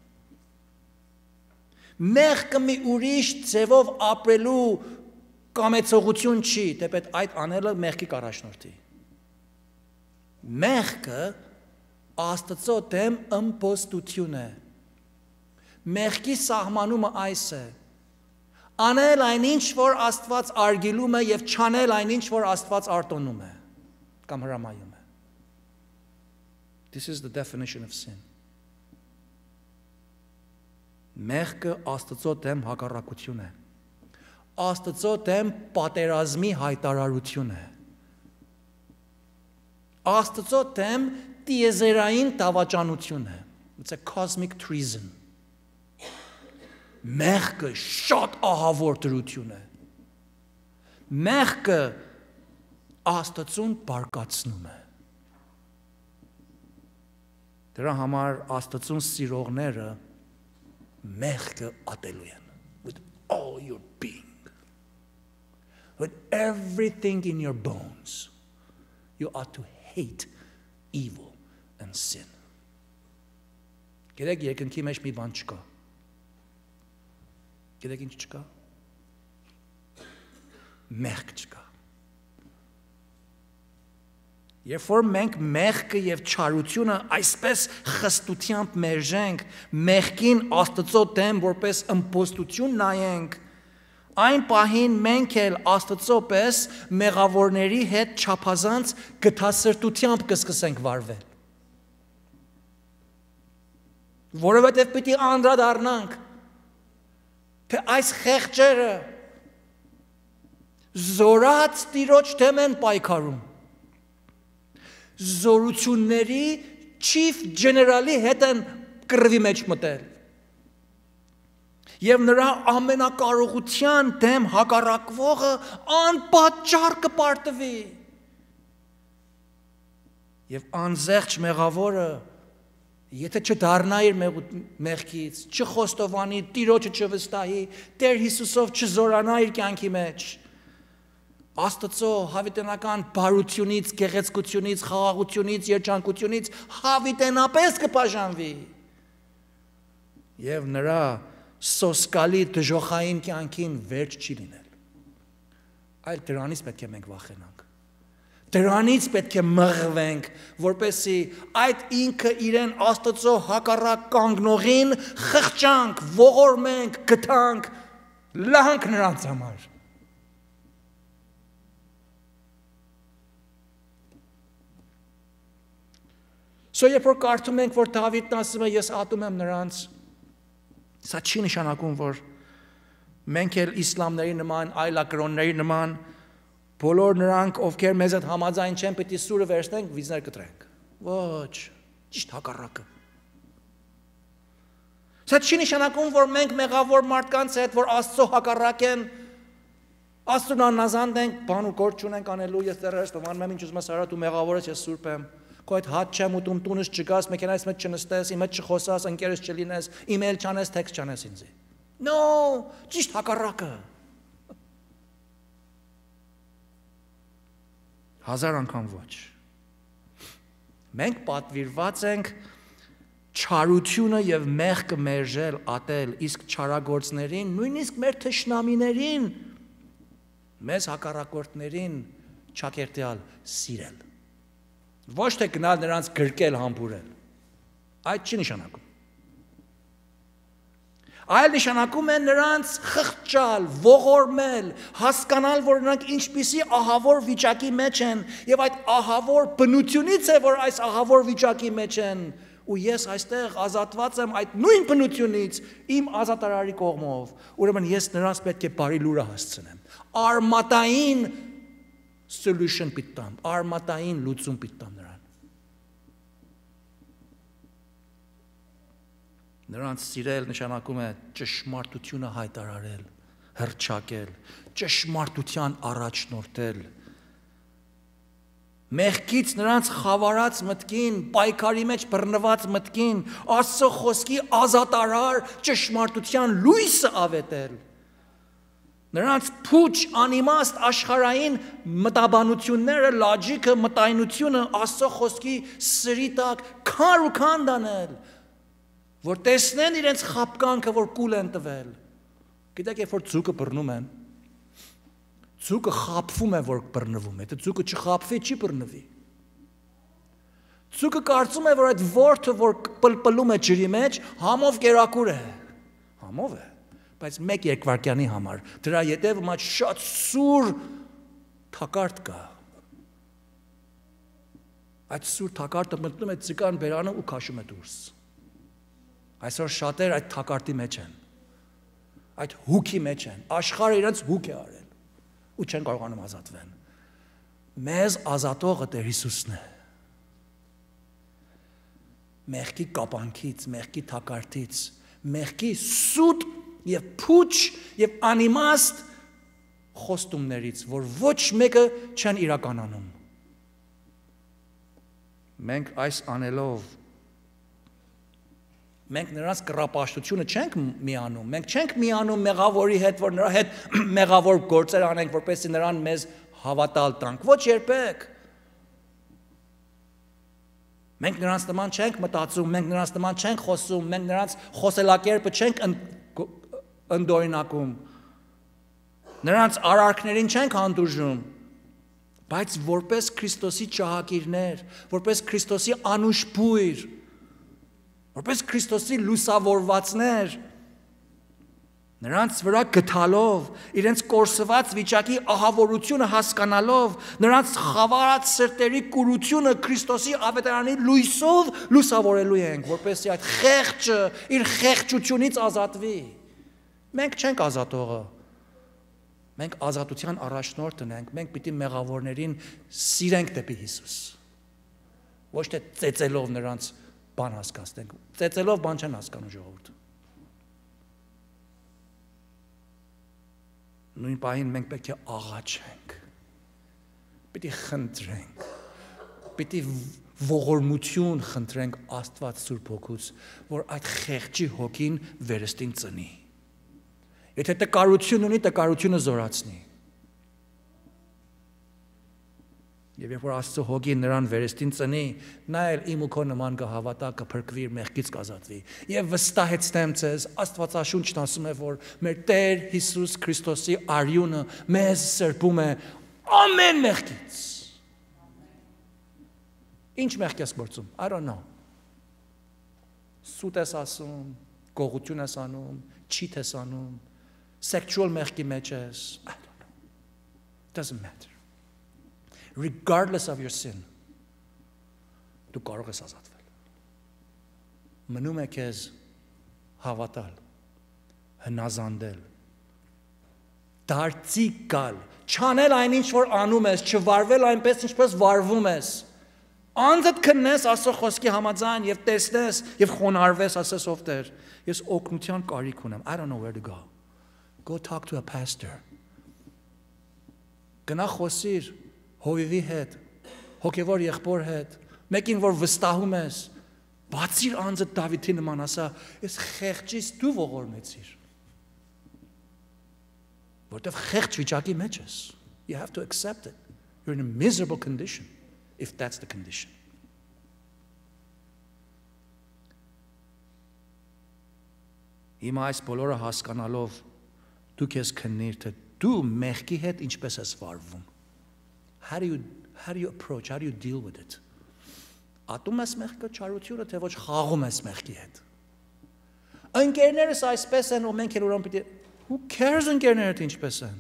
Մեղքը մի ուրիշ ձևով ապրելու կամեցողություն չի, թեպետ այդ անելը մեղքի կառաջնորդի։ Մեղքը Աստծո դեմ ըմբոստություն է։ Մեղքի սահմանումը այս է. անել այնինչ, որ Աստված արգելում է եւ չանել այնինչ, որ Աստված արտոնում է կամ հրամայում է։ This is the definition of sin. Մեղքը Աստծո դեմ հակառակություն է։ Աստծո դեմ պատերազմի հայտարարություն է։ Աստծո դեմ տիեզերային դավաճանություն է։ It's a cosmic treason. Մեղքը շատ ահավոր դրություն է։ Մեղքը Աստծուն բարկացնում է։ Դրա համար Աստծուն սիրողները մեղքը ատելու են with all your being, with everything in your bones. You ought to hate evil and sin. Գիտեք, երկնքի մեջ մի բան չկա։ Գիտեք ինչ չկա։ Մեղք չկա։ Երբ որ մենք մեղքը եւ չարությունը այսպես խստությամբ մերժենք, մեղքին Աստծո դեմ որպես ըմբոստություն նայենք, այն պահին մենք էլ Աստծո պես մեղավորների հետ չափազանց գթասրտությամբ կսկսենք վարվել։ Որովհետև պիտի անդրադառնանք, թե այս խեղճերը զորած Տիրոջ դեմ են պայքարում։ Զորությունների chief general-ի հետ են կռվի մեջ մտել։ Եվ նրա ամենակարողության դեմ հակառակվողը անպատճառ կպարտվի։ Եվ անզեղջ մեղավորը, եթե չդառնա իր մեղքից, չխոստովանի, Տիրոջը չվստահի, Տեր Հիսուսով չզորանա իր կյանքի մեջ, Աստծո հավիտենական բարությունից, գեղեցկությունից, խաղաղությունից, երջանկությունից հավիտենապես կբաժանվի։ Եվ նրա սոսկալի դժոխային կյանքին վերջ չի լինել։ Այլ դրանից պետք է մենք վախենանք։ Դրանից պետք է մղվենք, որպեսզի այդ ինքը իրեն Աստծո հակառակ կանգնողին խղճանք, ողորմենք, գթանք, լանք նրանց համար։ So երբ որ կարդում ենք, որ Դավիթն ասում է, ես ատում եմ նրանց, սա չի նշանակում, որ մենք էլ իսլամների նման, այլակրոնների նման, բոլոր նրանք, ովքեր մեզ հետ համաձայն չեն, պետք է սուրը վերցնենք, վիզներ կտրենք։ Ոչ, ճիշտ հակառակը։ Սա չի նշանակում, որ մենք մեղավոր մարդկանց հետ, որ Աստծո հակառակ են, Աստծուն աննազանդ ենք, բան ու գործ չունենք անելու, ես դեռ ես տոմանում եմ, ինչ ուզում ես արա, դու մեղավոր ես, ես սուրբ եմ։ Քո այդ հատ չեմ ուտում, տունս չգաս, մեքենայից մեջ չնստես, իմ հետ չխոսաս, ընկերս չլինես, email չանես, text չանես ինձի։ No, ճիշտ հակառակը։ Հազար անգամ ոչ։ Մենք պատվիրված ենք չարությունը եւ մեղքը մերժել, ատել, իսկ չարագործներին, նույնիսկ մեր թշնամիներին, մեզ հակառակորդներին չակերտյալ սիրել։ Ոչ թե գնալ նրանց գրկել համբուրել, այդ չի նշանակում։ Այլ նշանակում է նրանց խղճալ, ողորմել, հասկանալ, որ նրանք ինչպիսի ահավոր վիճակի մեջ են, եւ այդ ահավոր բնությունից է, որ այս ահավոր վիճակի մեջ են, ու ես այստեղ ազատված եմ այդ նույն բնությունից իմ ազատարարի կողմով, ուրեմն ես նրանց պետք է բարի լուրը հասցնեմ, արմատային solution պիտտամ, արմատային լուծում պիտտամ նրան։ Նրանց սիրել նշանակում է ճշմարտությունը հայտարարել, հռչակել, ճշմարտության առաջնորդել։ Մեղքից նրանց խավարած մտքին, պայքարի մեջ բռնված մտքին, Աստծո խոսքի ազատարար ճշմարտության լույսը ավետել։ Նրանց փուչ անիմաստ աշխարհային մտաբանությունները, լոջիկը, մտայնությունը Աստծո խոսքի սրի տակ քար ու քան դանել, որ տեսնեն իրենց խապկանքը, որ կուլ են տվել։ Գիտեք, երբ որ ձուկը բռնում են, ձուկը խապվում է, որ բռնվում է, եթե ձուկը չխապվի, չի բռնվի։ Ձուկը կարծում է, որ այդ որդը, որ պլպլում է ջրի մեջ, համով կերակուր է։ Համով է, բայց մեկ երկվայրկյանի համար, դրա ետևը մաչ շատ սուր թակարդ կա։ Այդ սուր թակարդը մտնում է ձկան բերանը ու քաշում է դուրս։ Այսօր շատեր այդ թակարդի մեջ են, այդ հուքի մեջ են, աշխարհը իրենց հուք է արել ու չեն կարողանում ազատվեն։ Մեզ ազատողը Տեր Հիսուսն է։ Մեղքի կապանքից, մեղքի թակարդից, մեղքի սուտ և փուչ և անիմաստ խոստումներից, որ ոչ մեկը չեն իրականանում։ Մենք այս անելով, մենք նրանց կռապաշտությունը չենք միանում, մենք չենք միանում մեղավորի հետ, որ նրա հետ մեղավոր գործեր անենք, որպեսզի նրան մեզ հավատալ տանք, ոչ երբեք։ Մենք նրանց նման չենք մտածում, մենք նրանց նման չենք խոսում, մենք նրանց խոսելակերպը չենք ընդօրինակում, նրանց արարքներին չենք հանդուրժում, բայց որպես Քրիստոսի ճահակիրներ, որպես Քրիստոսի անուշ բույր, որպես Քրիստոսի լուսավորվածներ, նրանց վրա գթալով, իրենց կորսված վիճակի ահավորությունը հասկանալով, նրանց խավարած սրտերի կուրությունը Քրիստոսի ավետարանի լույսով լուսավորելու ենք, որպեսզի այդ խեղճը իր խեղճությունից ազատվի։ Մենք չենք ազատողը, մենք ազատության առաջնորդն ենք, մենք պիտի մեղավորներին սիրենք դեպի Հիսուս, ոչ թե ծեծելով նրանց բան հասկացնենք, ծեծելով բան չեն հասկանում ժողովուրդը։ Նույն պահին մենք պետք է աղաչենք, պիտի խնդրենք, պիտի ողորմություն խնդրենք Աստված Սուրբ Հոգուց, որ այդ խեղճի հոգին վերստին ծնի։ Եթե տկարություն ունի, տկարությունը զորացնի։ Եվ երբ որ Աստծո հոգին նրան վերստին ծնի, նա էլ իմ ու քո նման կհավատա, կփրկվի, մեղքից կազատվի։ Եվ վստահեցնեմ ձեզ, Աստվածաշունչն ասում է, որ մեր Տեր Հիսուս Քրիստոսի արյունը մեզ սրբում է ամեն մեղքից։ Ինչ մեղք ես գործում? I don't know։ Սուտ ես ասում, գողություն ես անում, cheat ես անում, sexual մեղքի մեջ ես, I don't know։ Doesn't matter. Regardless of your sin, դու կարող ես ազատվել։ Մնում է քեզ հավատալ, հնազանդել, դարձի գալ, չանել այն ինչ որ անում ես, չվարվել այնպես ինչպես վարվում ես, անձդ քննես Աստծո խոսքի համաձայն եւ տեսնես եւ խոնարհվես, ասես ով Տեր, ես օգնության կարիք ունեմ, I don't know where to go. Go talk to a pastor. Գնա խոսիր հովիվի հետ, հոգևոր եղբոր հետ, մեկին, որ վստահում ես, բացիր անձը Դավիթի նման ասա, ես խեղճից դու ողորմեցիր, որտև խեղճ վիճակի մեջ ես, you have to accept it, you're in a miserable condition, if that's the condition. Հիմա այս բոլորը հասկանալով, դու քեզ քննիր, թե դու մեղքի հետ ինչպես ես վարվում, How do you how do you approach? How do you deal with it? Ատում ես մեղքը չարությունը, թե ոչ խաղում ես մեղքի հետ։ Ընկերներս այսպես են, ու մենք էլ ուրեմն պիտի Who cares ընկերներդ ինչպես են։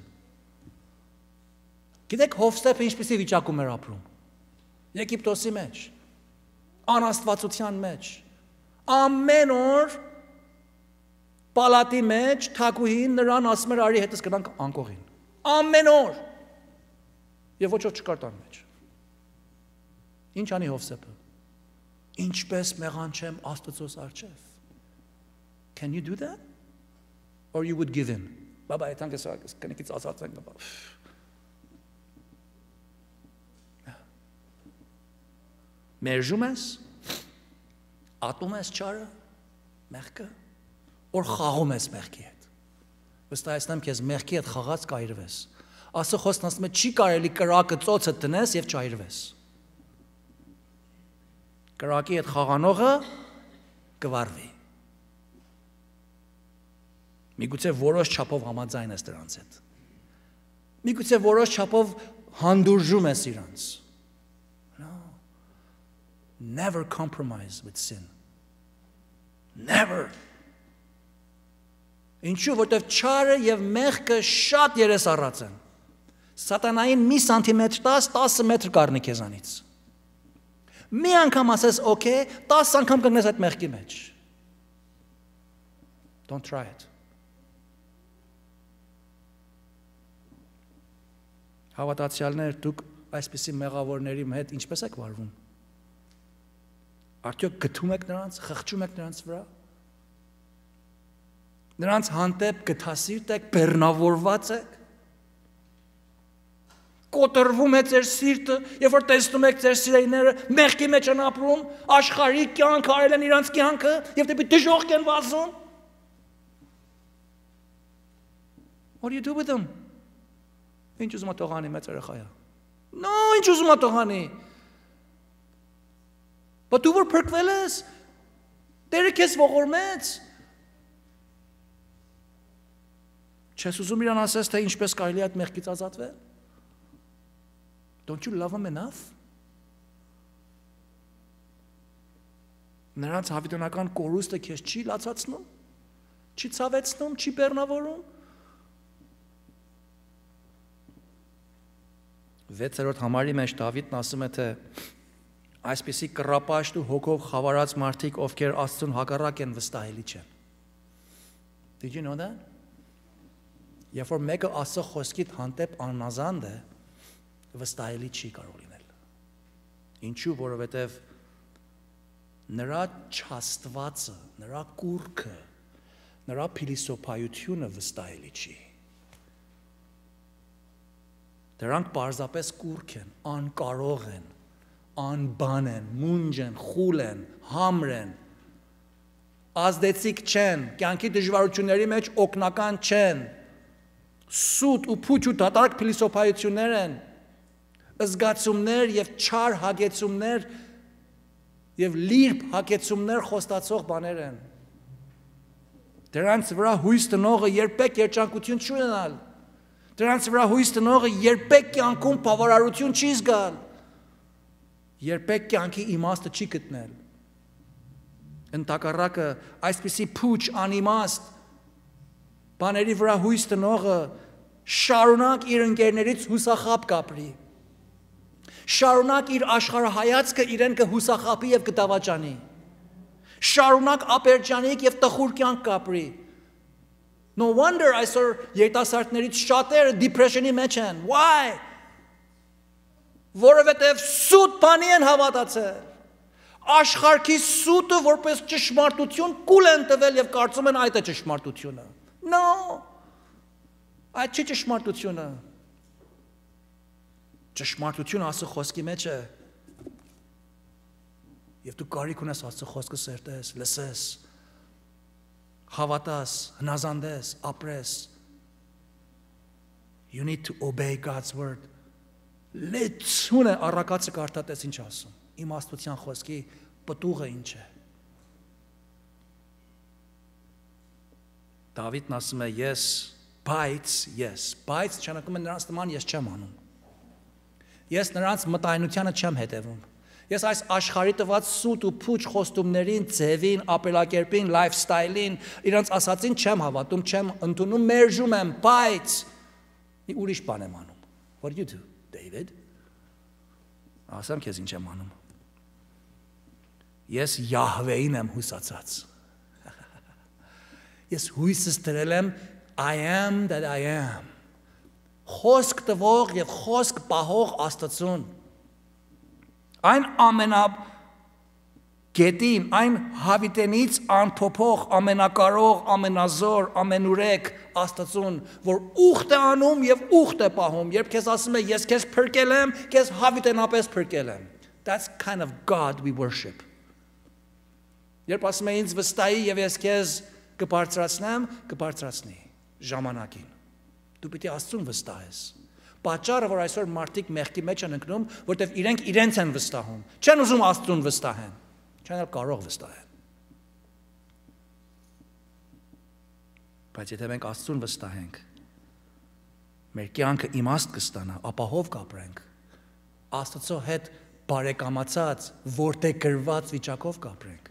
Գիտեք Հովսեփը ինչպեսի վիճակում էր ապրում։ Եգիպտոսի մեջ, անաստվածության մեջ, ամեն օր պալատի մեջ թագուհին նրան ասում էր արի հետս գնանք անկողին։ Ամեն օր Եվ ոչ ոք չկար տան մեջ։ Ինչ անի Հովսեփը։ Ինչպես մեղանչեմ Աստծոս առջև։ Can you do that? Or you would give in? Բաբա, այդանք ես կնիկից ազատվենք բաբա։ Մերժում ես, ատում ես չարը, մեղքը, որ խաղում ես մեղքի հետ։ Վստահեցնեմ քեզ մեղքի հետ խաղաց կայրվես։ Աստծո խոսքն ասում է չի կարելի կրակը ծոցը տնես եւ չայրվես։ Կրակի հետ խաղանողը կվարվի։ Միգուցե որոշ չափով համաձայն ես դրանց հետ։ Միգուցե որոշ չափով հանդուրժում ես իրանց։ No. Never compromise with sin. Never. Ինչու, որտեվ չարը եւ մեղքը շատ երես առած են։ Սատանային մի սանտիմետր տաս, տասը մետր կառնի քեզանից։ Մի անգամ ասես, okay, տասը անգամ կգնես այդ մեղքի մեջ։ Don't try it. Հավատացյալներ, դուք այսպիսի մեղավորների հետ ինչպես եք վարվում։ Արդյոք գթում եք նրանց, խղճում եք նրանց վրա։ Նրանց հանդեպ գթասիրտ եք, բեռնավորված եք։ Կոտրվում է ձեր սիրտը, երբ որ տեսնում եք ձեր սիրելիները մեղքի մեջ են ապրում, աշխարհի կյանք արել են իրանց կյանքը եւ դեպի դժոխք են վազում։ What do you do with them? Ինչ ուզում ատողանի մեծ երեխայա։ No, ինչ ուզում ատողանի։ Բայց դու որ փրկվել ես, Տերը քեզ ողորմեց։ Չես ուզում իրան ասես, թե ինչպես կարելի է այդ մեղքից ազատվել։ Don't you love him enough? Նրանց հավիտենական կորուստը քեզ չի լացացնում, չի ցավեցնում, չի բեռնավորում։ Վեցերորդ համարի մեջ Դավիթն ասում է, թե այսպիսի կռապաշտ ու հոգով խավարած մարդիկ, ովքեր Աստծուն հակառակ են, վստահելի չեն։ Did you know that? Երբ որ մեկը Աստծո խոսքիդ հանդեպ աննազանդ է, վստահելի չի կարող լինել։ Ինչու, որովհետև նրա չաստվածը, նրա կուռքը, նրա փիլիսոփայությունը վստահելի չի։ Դրանք պարզապես կուռք են, անկարող են, անբան են, մունջ են, խուլ են, համր են, ազդեցիկ չեն, կյանքի դժվարությունների մեջ օգնական չեն, սուտ ու փուչ ու դատարկ փիլիսոփայություններ են, զգացումներ եւ չար հագեցումներ եւ լիրբ հագեցումներ խոստացող բաներ են։ Դրանց վրա հույս տնողը երբեք երջանկություն չի ունենալ։ Դրանց վրա հույս տնողը երբեք կյանքում բավարարություն չի զգալ։ Երբեք կյանքի իմաստը չի գտնել։ Ընդհակառակը այսպիսի փուչ անիմաստ բաների վրա հույս տնողը շարունակ իր ընկերներից հուսախաբ կապրի։ Շարունակ իր աշխարհայացքը իրեն կհուսախաբի եւ կդավաճանի։ Շարունակ ապերջանիկ եւ տխուր կյանք կապրի։ No wonder այսօր երիտասարդներից շատերը depression-ի մեջ են։ Why? Որովհետև սուտ բանի են հավատացել։ Աշխարհի սուտը որպես ճշմարտություն կուլ են տվել եւ կարծում են այդ է ճշմարտությունը։ No. Այդ չի ճշմարտությունը։ Ճշմարտությունը Աստծո խոսքի մեջ է։ Եվ դու կարիք ունես Աստծո խոսքը սերտես, լսես, հավատաս, հնազանդես, ապրես։ You need to obey God's word. Լեցուն է առակացը կարդատես ինչ ասում։ Իմաստության խոսքի պտուղը ինչ է։ Դավիթն ասում է ես, բայց ես, բայց չանակում է նրանց նման ես չեմ անում։ Ես նրանց մտայնությանը չեմ հետևում։ Ես այս աշխարհի տված սուտ ու փուչ խոստումներին, ձևին, ապրելակերպին, լայֆստայլին, իրանց ասածին չեմ հավատում, չեմ ընդունում, մերժում եմ, բայց մի ուրիշ բան եմ անում։ What do you do, David? Ասեմ քեզ ինչ եմ անում։ Ես Յահվեին եմ հուսացած։ Ես հույսս դրել եմ I am that I am։ Խոսք տվող եւ խոսք պահող Աստծուն։ Այն ամենապ գետին, այն հավիտենից անփոփոխ, ամենակարող, ամենազոր, ամենուրեք Աստծուն, որ ուխտ է անում եւ ուխտ է պահում, երբ քեզ ասում է ես քեզ փրկել եմ, քեզ հավիտենապես փրկել եմ։ That's kind of God we worship։ Երբ ասում է ինձ վստահի եւ ես քեզ կբարձրացնեմ, կբարձրացնի։ ժամանակին։ Դու պիտի Աստծուն վստահես։ Պատճառը, որ այսօր մարդիկ մեղքի մեջ են ընկնում, որտեղ իրենք իրենց են վստահում, չեն ուզում Աստծուն վստահեն, չեն էլ կարող վստահեն։ Բայց եթե մենք Աստծուն վստահենք, մեր կյանքը իմաստ կստանա, ապահով կապրենք, Աստծո հետ բարեկամացած, որտեղ գրված վիճակով կապրենք։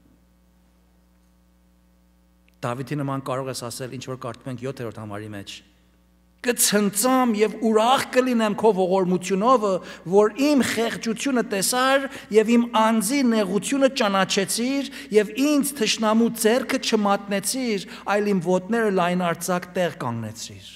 Դավիթի նման կարող ես ասել, ինչ որ կարդում ենք յոթերորդ համարի մեջ. կցնծամ եւ ուրախ կլինեմ քո ողորմությունով, որ իմ խեղճությունը տեսար եւ իմ անձի նեղությունը ճանաչեցիր եւ ինձ թշնամու ձեռքը չմատնեցիր, այլ իմ ոտները լայնարձակ տեղ կանգնեցիր։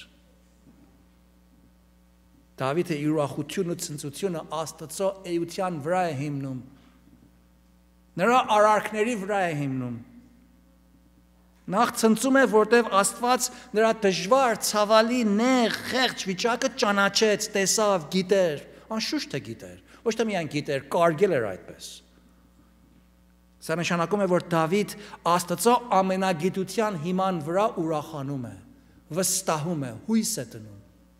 Դավիթը իր ուրախությունը, ցնծությունը Աստծո էության վրա է հիմնում։ Նրա արարքների վրա է հիմնում։ Նախ ցնծում է, որտեղ Աստված նրա դժվար, ցավալի, նեղ, խեղճ վիճակը ճանաչեց, տեսավ, գիտեր, անշուշտ է գիտեր, ոչ թե միայն գիտեր, կարգել էր այդպես։ Սա նշանակում է, որ Դավիթ Աստծո ամենագիտության հիման վրա ուրախանում է, վստահում է, հույս է դնում,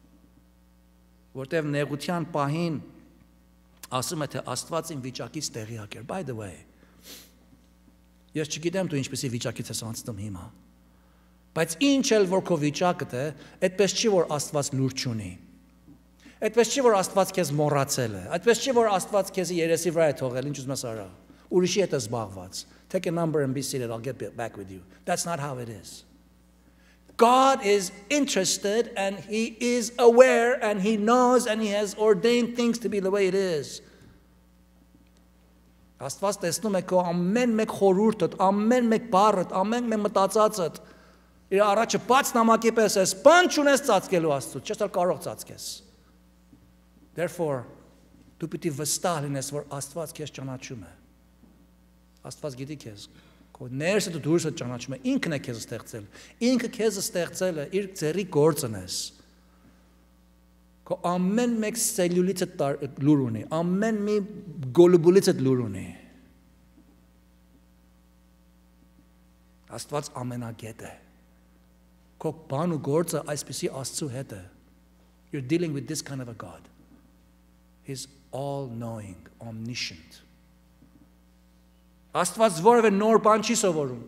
որտեղ նեղության պահին ասում է, թե Աստված իմ վիճակից տեղյակ էր, by the way։ Ես չգիտեմ դու ինչպեսի վիճակից ես անցնում հիմա, բայց ինչ էլ որ քո վիճակդ է, այդպես չի որ Աստված լուր չունի, այդպես չի որ Աստված քեզ մոռացել է, այդպես չի որ Աստված քեզ երեսի վրա է թողել, ինչ ուզում ես արա, ուրիշի հետ ես զբաղված, take a number and be seated, I'll get back with you, that's not how it is. God is interested and he is aware and he knows and he has ordained things to be the way it is. Աստված տեսնում է քո ամեն մեկ խորհուրդդ, ամեն մեկ բառդ, ամեն մեկ մտածածդ։ Իր առաջը բաց նամակի պես ես, բան չունես ծածկելու Աստծուց, չես կարող ծածկես։ Therefore, դու պիտի վստահ լինես, որ Աստված քեզ ճանաչում է։ Աստված գիտի քեզ, քո ներսը դու դուրսը ճանաչում է, ինքն է քեզ ստեղծել, ինքը քեզ ստեղծել է, իր ձեռի գործն ես։ Քո ամեն մեկ սելյուլից լուր ունի, ամեն մի գոլուբուլից լուր ունի։ Աստված ամենագետ է։ Քո բան ու գործը այսպիսի Աստծու հետ է։ You're dealing with this kind of a God. He's all-knowing, omniscient. Աստված որևէ նոր բան չի սովորում։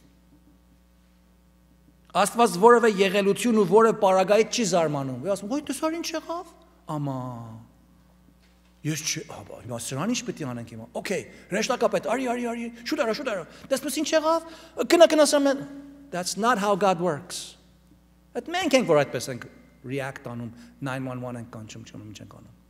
Աստված որևէ եղելություն ու որևէ պարագայից չի զարմանում։ Ու ասում, «Ոյ, դեսար ինչ եղավ»։ Ամա։ Ես չի, աբա, հիմա սրան ինչ պետք է անենք հիմա։ Okay, հրեշտակապետ, արի, արի, արի, շուտ արա, շուտ արա։ Դեսպես ինչ եղավ։ Գնա, գնա սրան։ That's not how God works. Այդ մենք ենք որ այդպես ենք react անում, nine one one ենք կանչում, չունեմ ինչ ենք անում։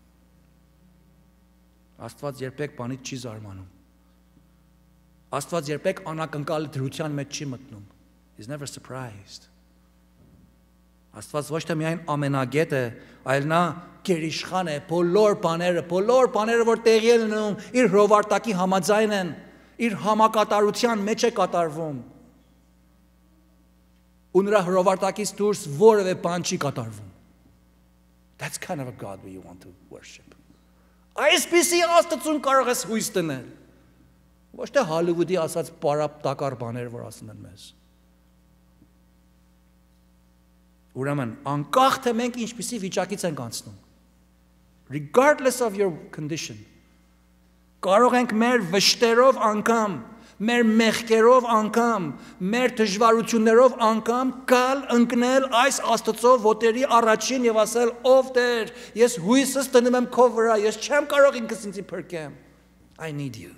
Աստված երբեք բանից չի զարմանում։ Աստված երբեք անակնկալ դրության մեջ չի մտնում։ He's never surprised. Աստված ոչ թե միայն ամենագետ է, այլ նա գերիշխան է, բոլոր բաները, բոլոր բաները, որ տեղի են ունենում, իր հրովարտակի համաձայն են, իր համակատարության մեջ է կատարվում։ Ու նրա հրովարտակից դուրս որևէ բան չի կատարվում։ That's kind of a God we want to worship. Այսպիսի Աստծուն կարող ես հույս դնել։ Ոչ թե Հոլիվուդի ասած պարապտակար բաներ, որ ասում են մեզ։ Ուրեմն, անկախ թե մենք ինչպիսի վիճակից ենք անցնում, regardless of your condition, կարող ենք մեր վշտերով անգամ, մեր մեղքերով անգամ, մեր դժվարություններով անգամ գալ ընկնել այս Աստծո ոտերի առաջին եւ ասել, ով Տեր, ես հույսս դնում եմ քո վրա, ես չեմ կարող ինքս ինձ փրկեմ։ I need you.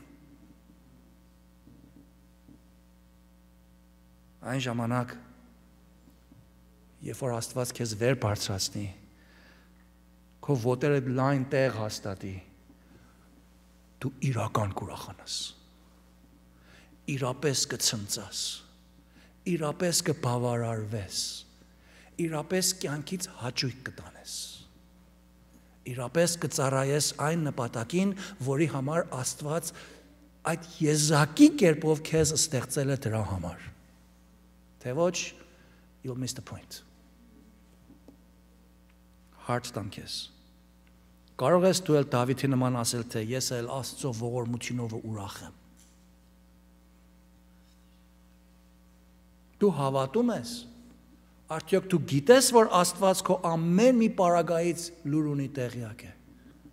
Այն ժամանակ երբ որ Աստված քեզ վեր բարձրացնի, քո ոտերը լայն տեղ հաստատի, դու իրական կուրախանաս, իրապես կցնծաս, իրապես կբավարարվես, իրապես կյանքից հաճույք կտանես, իրապես կծառայես այն նպատակին, որի համար Աստված այդ եզակի կերպով քեզ ստեղծել է դրա համար, թե ոչ, you'll miss the point. Հարց տամ քեզ։ Կարող ես դու էլ Դավիթի նման ասել, թե ես էլ Աստծո ողորմությունով ուրախ եմ։ Դու հավատում ես Արդյոք դու գիտես, որ Աստված քո ամեն մի պարագայից լուր ունի տեղյակ է։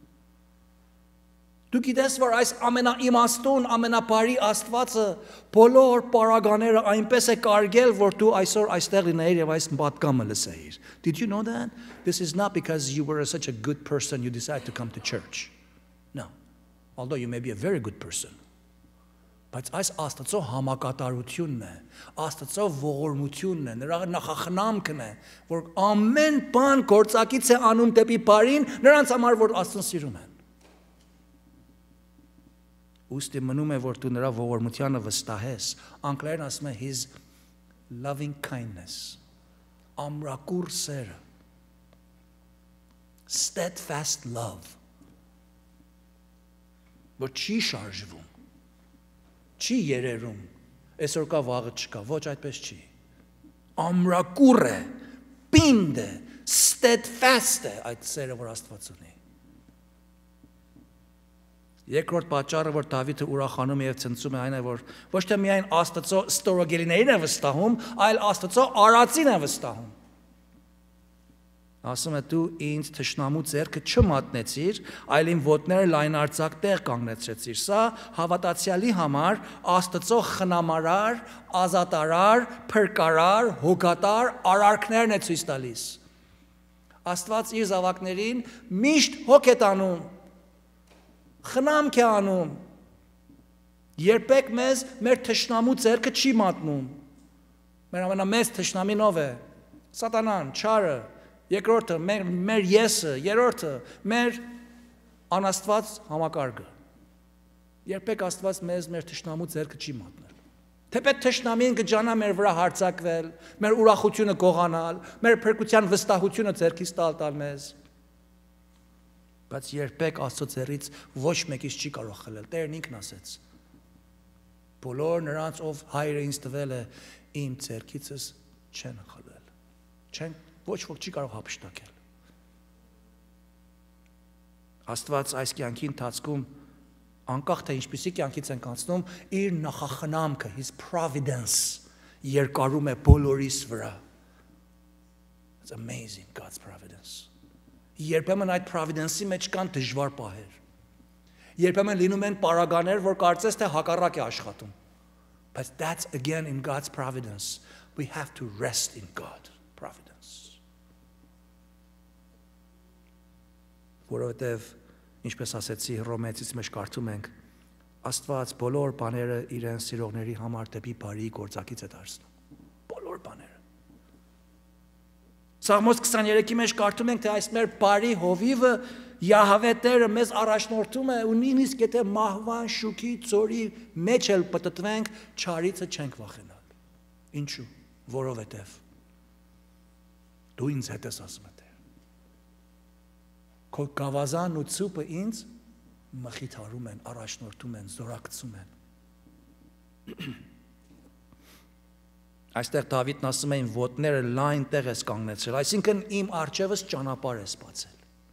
Դու գիտես, որ այս ամենաիմաստուն, ամենապարի Աստվածը բոլոր պարագաները այնպես է կարգել, որ դու այսօր այստեղ լինեիր եւ այս պատգամը լսեիր։ Did you know that? This is not because you were such a good person you decided to come to church. No. Although you may be a very good person. Բայց այս Աստծո համակատարությունն է, Աստծո ողորմությունն է, նրա նախախնամքն է, որ ամեն բան գործակից է անում դեպի բարին, նրանց համար որ Աստծուն սիրում են։ Ուստի մնում է որ դու նրա ողորմությանը վստահես, անգլերեն ասում է his loving kindness, ամրակուր սերը, steadfast love, որ չի շարժվում, չի երերում, այսօր կա վաղը չկա, ոչ այդպես չի, ամրակուր է, պինդ է, steadfast է այդ սերը, որ Աստված ունի։ Երկրորդ պատճառը, որ Դավիթը ուրախանում եւ ցնծում է, այն է, որ ոչ թե միայն Աստծո ստորոգելիներին է վստահում, այլ Աստծո արածին է վստահում։ Ասում է դու ինձ թշնամու ձեռքը չմատնեցիր, այլ իմ ոտները լայնարձակ տեղ կանգնեցրեցիր։ Սա հավատացյալի համար Աստծո խնամարար, ազատարար, փրկարար, հոգատար արարքներն է ցույց տալիս։ Աստված իր զավակներին միշտ հոգ է տանում, խնամք է անում։ Երբեք մեզ մեր թշնամու ձեռքը չի մատնում։ Մեր ամենամեծ թշնամին ով է։ Սատանան, չարը, երկրորդը մեր, մեր եսը, երրորդը մեր անաստված համակարգը։ Երբեք Աստված մեզ մեր թշնամու ձեռքը չի մատնել։ Թեպետ թշնամին կջանա մեր վրա հարձակվել, մեր ուրախությունը գողանալ, մեր փրկության վստահությունը ձեռքից տալ տալ մեզ։ Բայց երբեք Աստծո ձեռից ոչ մեկից չի կարող խլել։ Տերն ինքն ասեց. բոլոր նրանց, ով հայրը ինձ տվել է, իմ ձեռքիցս չեն խլել։ Չեն ոչ ոք չի կարող հափշտակել։ Աստված այս կյանքի ընթացքում անկախ թե ինչպիսի կյանքից ենք անցնում, իր նախախնամքը, his providence երկարում է բոլորիս վրա։ It's amazing God's providence։ Երբեմն այդ providence-ի մեջ կան դժվար պահեր։ Երբեմն լինում են պարագաներ, որ կարծես թե հակառակ է աշխատում։ But that's again in God's providence. We have to rest in God providence. Որովհետև ինչպես ասեցի Հռոմեացիս մեջ կարդում ենք, Աստված բոլոր բաները իրեն սիրողների համար դեպի բարի գործակից է դարձնում։ Բոլոր բաները։ Սաղմոս քսաներեքի մեջ կարդում ենք, թե այս մեր բարի հովիվը Յահվե Տերը մեզ առաջնորդում է ու նույնիսկ եթե մահվան շուքի ծորի մեջ էլ պտտվենք, չարիցը չենք վախենալ։ Ինչու՞։ Որովհետև դու ինձ հետ ես ասում է Տերը։ Քո գավազանն ու ցուպը ինձ մխիթարում են, առաջնորդում են, զորակցում են։ Այստեղ Դավիթն ասում է իմ ոտները լայն տեղ ես կանգնեցրել, այսինքն իմ առջևս ճանապարհ ես բացել։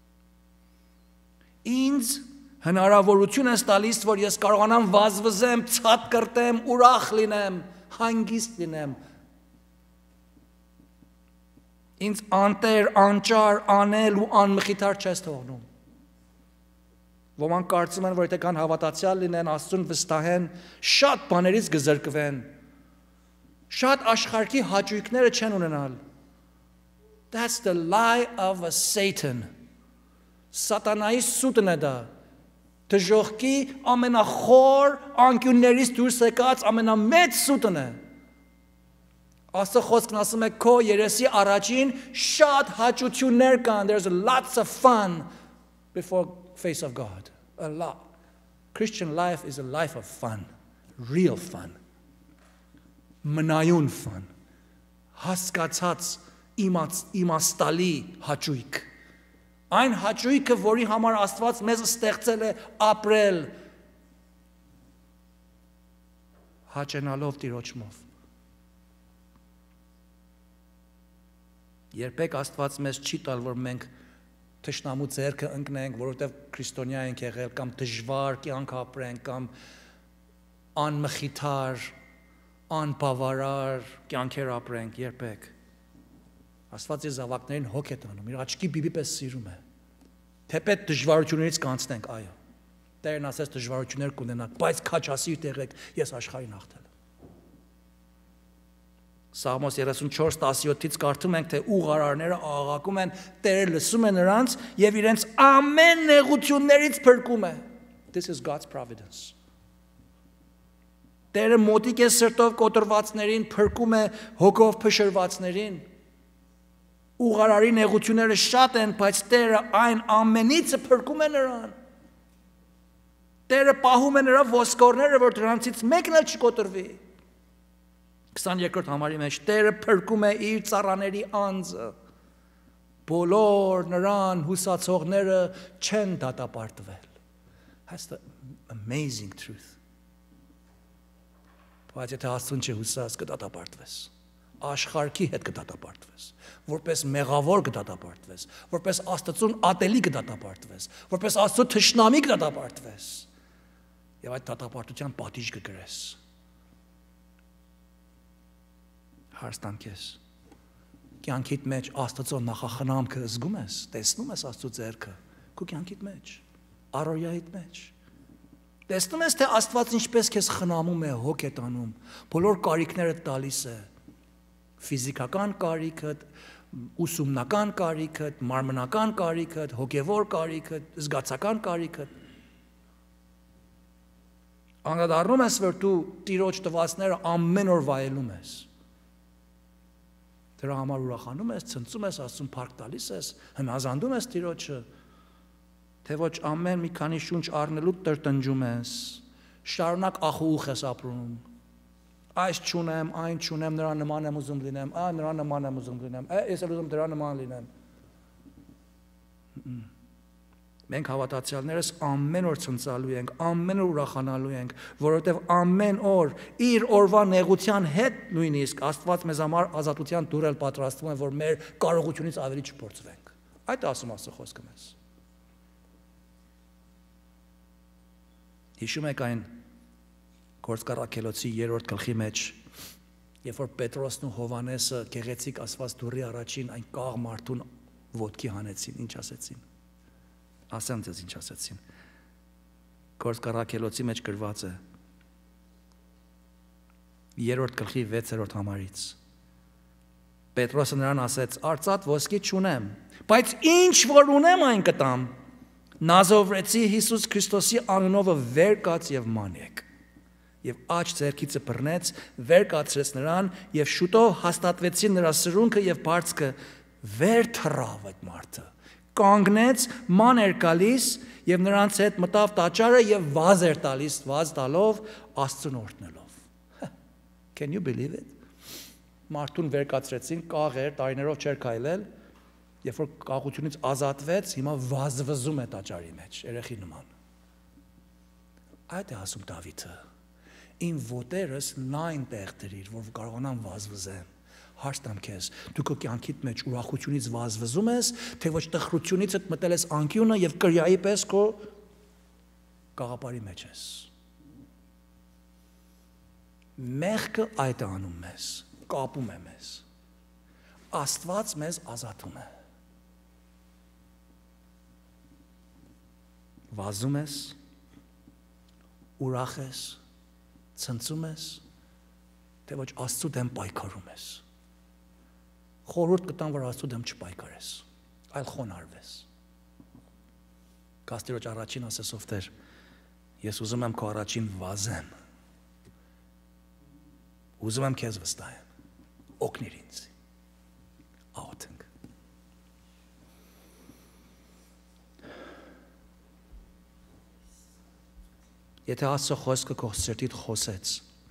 Ինձ հնարավորություն ես տալիս, որ ես կարողանամ վազվզեմ, ցած կրտեմ, ուրախ լինեմ, հանգիստ լինեմ։ Ինձ անտեր, անճար, անել ու անմխիթար չես թողնում։ Ոմանք կարծում են, որ եթե կան հավատացյալ լինեն, Աստծուն վստահեն, շատ բաներից կզրկվեն, շատ աշխարհի հաճույքները չեն ունենալ։ That's the lie of a Satan. Սատանայի սուտն է դա։ Դժոխքի ամենախոր անկյուններից դուրս եկած ամենամեծ սուտն է։ Աստծո խոսքն ասում է քո երեսի առաջին շատ հաճություններ կան. There's lots of fun before face of God. A lot. Christian life is a life of fun. Real fun. Մնայուն fun. Հասկացած իմաստալի հաճույք։ Այն հաճույքը, որի համար Աստված մեզ ստեղծել է ապրել հաճենալով Տիրոջմով։ Երբեք Աստված մեզ չի տալ, որ մենք թշնամու ձեռքը ընկնենք, որովհետև քրիստոնյա ենք եղել, կամ դժվար կյանք ապրենք, կամ անմխիթար, անբավարար կյանքեր ապրենք, երբեք։ Աստված իր զավակներին հոգ է տանում, իր աչքի բիբի պես սիրում է։ Թեպետ դժվարություններից կանցնենք, այո։ Տերն ասեց դժվարություններ կունենաք, բայց քաջասիրտ եղեք, ես աշխարհին հաղթել եմ։ Սաղմոս երեսունչորս տասնյոթից կարդում ենք, թե ուղարարները աղաղակում են, Տերը լսում է նրանց եւ իրենց ամեն նեղություններից փրկում է։ This is God's providence. Տերը մոտիկ է սրտով կոտրվածներին, փրկում է հոգով փշրվածներին։ Ուղարարի նեղությունները շատ են, բայց Տերը այն ամենից փրկում է նրան։ Տերը պահում է նրա ոսկորները, որ դրանցից մեկն էլ չկոտրվի։ քսաներկրորդ համարի մեջ Տերը փրկում է իր ծառաների անձը։ Բոլոր նրան հուսացողները չեն դատապարտվել։ That's the amazing truth. Բայց եթե Աստծուն չհուսաս, կդատապարտվես։ Աշխարհի հետ կդատապարտվես, որպես մեղավոր կդատապարտվես, որպես Աստծուն ատելի կդատապարտվես, որպես Աստծո թշնամի կդատապարտվես։ Եվ այդ դատապարտության պատիժ կգրես։ Հարստան քեզ։ Կյանքիդ մեջ Աստծո նախախնամքը զգում ես, տեսնում ես Աստծո ձեռքը, քո կյանքիդ մեջ, առօրյայիդ մեջ։ Տեսնում ես, թե Աստված ինչպես քեզ խնամում է, հոգ է տանում, բոլոր կարիքները տալիս է, ֆիզիկական կարիքդ, ուսումնական կարիքդ, մարմնական կարիքդ, հոգևոր կարիքդ, զգացական կարիքդ։ Անդրադառնում ես, որ դու Տիրոջ տվածները ամեն օր վայելում ես։ Դրա համար ուրախանում ես, ցնծում ես, Աստծուն փառք տալիս ես, հնազանդում ես Տիրոջը, թե ոչ ամեն մի քանի շունչ առնելու տրտնջում ես, շարունակ ախուուխ ես ապրում, այս չունեմ, այն չունեմ, նրա նման եմ ուզում լինեմ, ա, նրա նման եմ ուզում լինեմ, ա, ես էլ ուզում դրա նման լինեմ։ Մենք հավատացյալներս ամեն օր ցնծալու ենք, ամեն օր ուրախանալու ենք, որովհետև ամեն օր իր օրվա նեղության հետ նույնիսկ Աստված մեզ համար ազատության դուր էլ պատրաստվում է, որ մեր կարողությունից ավելի չփորձվենք։ Այդ է ասում Աստծո խոսքը մեզ։ Հիշում եք այն Գործք առաքելոցի երրորդ գլխի մեջ, երբ որ Պետրոսն ու Հովհաննեսը գեղեցիկ ասված դուռի առաջին այն կաղ մարդուն ոտքի հանեցին, ինչ ասեցին։ Ասեմ ձեզ ինչ ասեցին։ Գործք առաքելոցի մեջ գրված է երրորդ գլխի վեցերորդ համարից։ Պետրոսը նրան ասեց. «Արծաթ ոսկի չունեմ, բայց ինչ որ ունեմ, այն կտամ»։ Նազովրեցի Հիսուս Քրիստոսի անունով վեր կաց եւ մանեք։ Եվ աջ ձեռքիցը բռնեց, վեր կացրեց նրան եւ շուտով հաստատվեցին նրա սրունքը եւ բարձքը, վեր թռավ այդ մարդը։ Կանգնեց, ման էր գալիս եւ նրանց հետ մտավ տաճարը եւ վազ էր տալիս, վազ տալով Աստծուն օրհնելով։ Can you believe it? Մարդուն վեր կացրեցին, կաղ էր, տարիներով չէր քայլել, երբ որ կաղությունից ազատվեց, հիմա վազվզում է տաճարի մեջ, երեխի նման։ Այդ է ասում Դավիթը. Իմ ոտերս լայն տեղ դրիր, որ կարողանամ վազվզեմ։ Հարցնամ քեզ, դու քո կյանքիդ մեջ ուրախությունից վազվզում ես, թե ոչ տխրությունից մտել ես անկյունը եւ կրյայի պես քո գաղափարի մեջ ես։ Մեղքը այդ է անում մեզ, կապում է մեզ։ Աստված մեզ ազատում է։ Վազում ես, ուրախ ես, ցնծում ես, թե ոչ Աստծու դեմ պայքարում ես։ Խորհուրդ կտամ, որ Աստծու դեմ չպայքարես, այլ խոնարհվես։ Գաստիրոջ առաջին ասեսով Տեր, ես ուզում եմ քո առաջին վազեմ, ուզում եմ քեզ վստահեմ, օգնիր ինձ, աղոթենք։ Եթե Աստծո խոսքը քո սրտիդ խոսեց,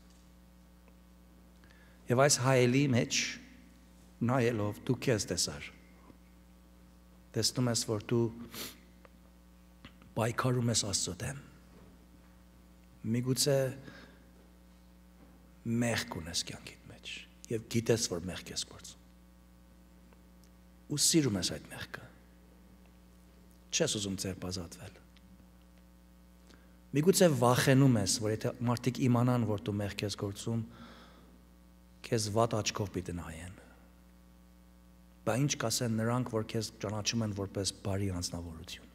եւ այս հայելի մեջ նայելով դու քեզ տեսար, տեսնում ես, որ դու պայքարում ես Աստծո դեմ, միգուցե մեղք ունես կյանքիդ մեջ եւ գիտես, որ մեղք ես գործում, ու սիրում ես այդ մեղքը, չես ուզում ձերբազատվել։ Միգուցե վախենում ես, որ եթե մարդիկ իմանան, որ դու մեղք ես գործում, քեզ վատ աչքով պիտի նայեն։ Բա ինչ կասեն նրանք, որ քեզ ճանաչում են որպես բարի անձնավորություն։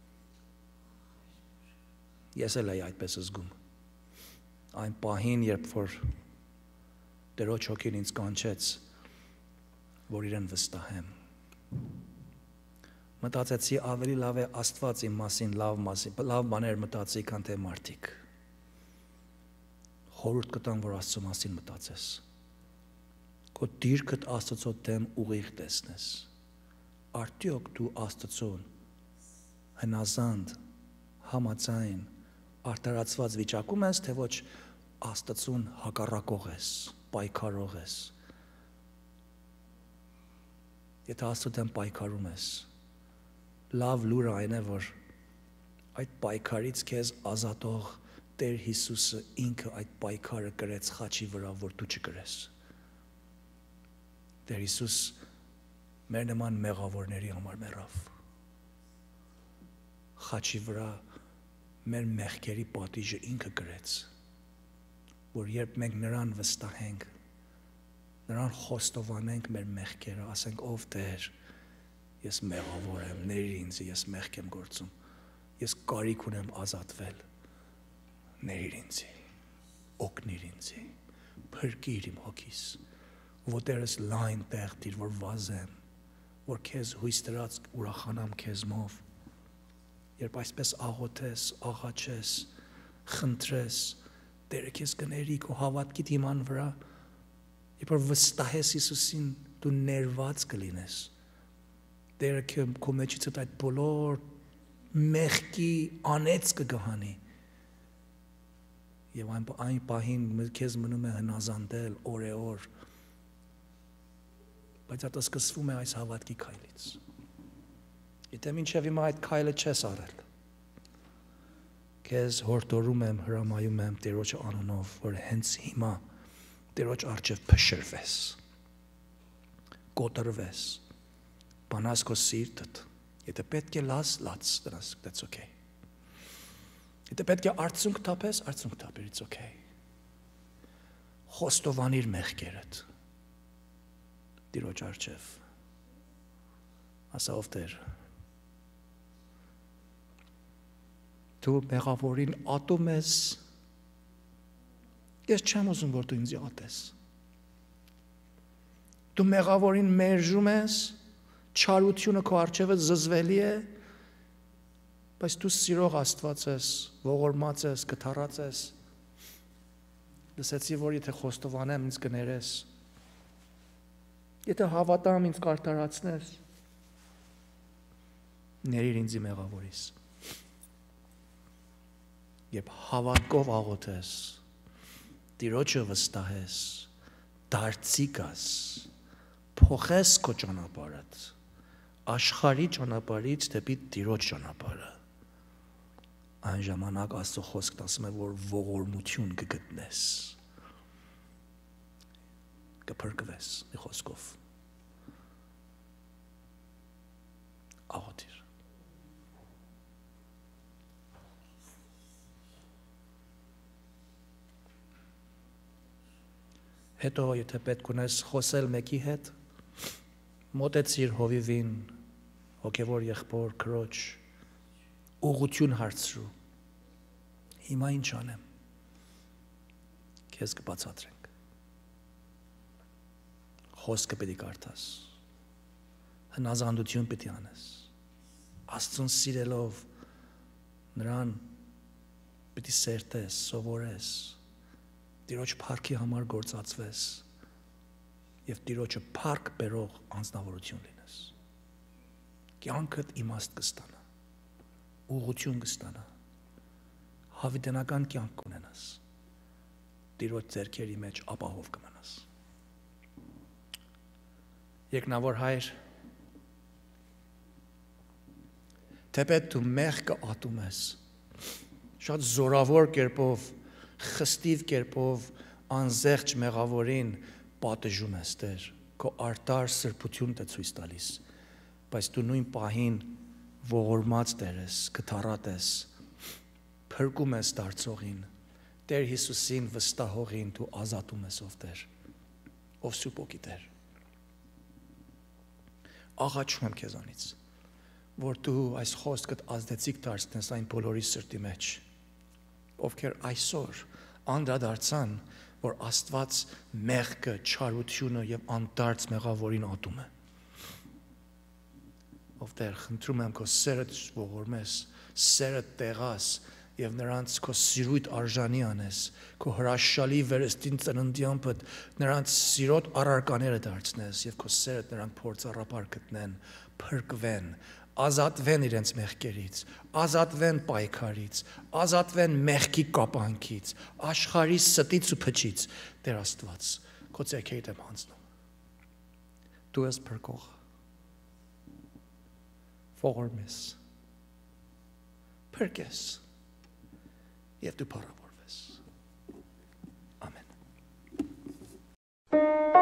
Ես էլ էի այդպես զգում։ Այն պահին, երբ որ Տերոջ հոգին ինձ կանչեց, որ իրեն վստահեմ։ Մտածեցի ավելի լավ է Աստված իմ մասին լավ մասին, լավ բաներ մտածի, քան թե մարդիկ։ Խորհուրդ կտամ, որ Աստծո մասին մտածես։ Քո դիրքդ Աստծո դեմ ուղիղ տեսնես։ Արդյոք դու Աստծոն հնազանդ, համաձայն, արդարացված վիճակում ես, թե ոչ Աստծուն հակառակող ես, պայքարող ես։ Եթե Աստծո դեմ պայքարում ես, լավ լուրը այն է, որ այդ պայքարից քեզ ազատող Տեր Հիսուսը ինքը այդ պայքարը կրեց խաչի վրա, որ դու չկրես։ Տեր Հիսուս մեր նման մեղավորների համար մեռավ։ Խաչի վրա մեր մեղքերի պատիժը ինքը կրեց, որ երբ մենք նրան վստահենք, նրան խոստովանենք մեր մեղքերը, ասենք ով Տեր, ես մեղավոր եմ, ների ինձ, ես մեղք եմ գործում, ես կարիք ունեմ ազատվել, ների ինձ, օգնիր ինձ, փրկիր իմ հոգիս, ոտերս լայն տեղ դիր, որ վազեմ, որ քեզ հույս տրած ուրախանամ քեզմով, երբ այսպես աղոթես, աղաչես, խնդրես, Տերը քեզ կների քո հավատքիդ հիման վրա, երբ որ վստահես Հիսուսին, դու ներված կլինես, Տերը քո մեջից այդ բոլոր մեղքի անեծ կգահանի, և այն պահին քեզ մնում է հնազանդել օրեօր, բայց դա սկսվում է այս հավատքի քայլից։ Եթե մինչև հիմա այդ քայլը չես արել, քեզ հորդորում եմ, հրամայում եմ Տերոջ անունով, որ հենց հիմա Տերոջ առջև փշրվես, կոտրվես, բանաս քո սիրտդ, եթե պետք է լաս, լաց, that's okay։ Եթե պետք է արցունք թափես, արցունք թափիր, it's okay։ Խոստովանիր մեղքերդ Տիրոջ առջև, ասա ով Տեր, դու մեղավորին ատում ես, ես չեմ ուզում, որ դու ինձ ատես, դու մեղավորին մերժում ես, չարությունը քո առջևը զզվելի է, բայց դու սիրող Աստված ես, ողորմած ես, կթառած ես, լսեցի, որ եթե խոստովանեմ, ինձ կներես, եթե հավատամ, ինձ կարտարացնես, ներիր ինձի մեղավորիս, երբ հավատքով աղոթես, Տիրոջը վստահես, դարձի գաս, փոխես քո ճանապարհդ, աշխարհի ճանապարհից դեպի Տիրոջ ճանապարհը, այն ժամանակ Աստծո խոսքն ասում է, որ ողորմություն կգտնես, կփրկվես, մի խոսքով, աղոթիր։ Հետո, եթե պետք ունես խոսել մեկի հետ, մոտեցիր հովիվին, հոգևոր եղբոր, քրոջ, ուղղություն հարցրու, հիմա ինչ անեմ, քեզ կբացատրենք, խոսքը պետք է կարդաս, հնազանդություն պետք է անես, Աստծուն սիրելով, նրան պետք է սերտես, սովորես, Տիրոջ փառքի համար գործածվես և Տիրոջը փառք բերող անձնավորություն լինես, կյանքդ իմաստ կստանա, ուղղություն կստանա, հավիտենական կյանք կունենաս, Տիրոջ ձեռքերի մեջ ապահով կմնաս։ Երկնավոր Հայր, թեպետ դու մեղքը ատում ես, շատ զորավոր կերպով, խստիվ կերպով անզեղջ մեղավորին պատժում ես, Տեր, քո արդար սրբությունն է ցույց տալիս, բայց դու նույն պահին ողորմած Տեր ես, կթառատ ես, փրկում ես դարձողին, Տեր Հիսուսին վստահողին դու ազատում ես, ով Տեր, ով Սուրբ Հոգի Տեր։ աղաչում եմ քեզանից, որ դու այս խոսքդ ազդեցիկ դարձնես այն բոլորի սրտի մեջ, ովքեր այսօր անդրադարձան, որ Աստված մեղքը, չարությունը եւ անդարձ մեղավորին ատում է։ Ով Տեր, խնդրում եմ քո սերդ ողորմես, սերդ տեղաս եւ նրանց քո սիրույթ արժանի անես, քո հրաշալի վերստին ծննդյամբը նրանց սիրոտ առարկաները դարձնես եւ քո սերդ նրանք փորձառապար գտնեն, փրկվեն, ազատվեն իրենց մեղքերից, ազատվեն պայքարից, ազատվեն մեղքի կապանքից, աշխարհի ստից ու փչից, Տեր Աստված, քո ցերքերիդ եմ հանձնում։ Դու ես փրկող, ողորմես, փրկես եւ դու փառավորվես։ Ամեն։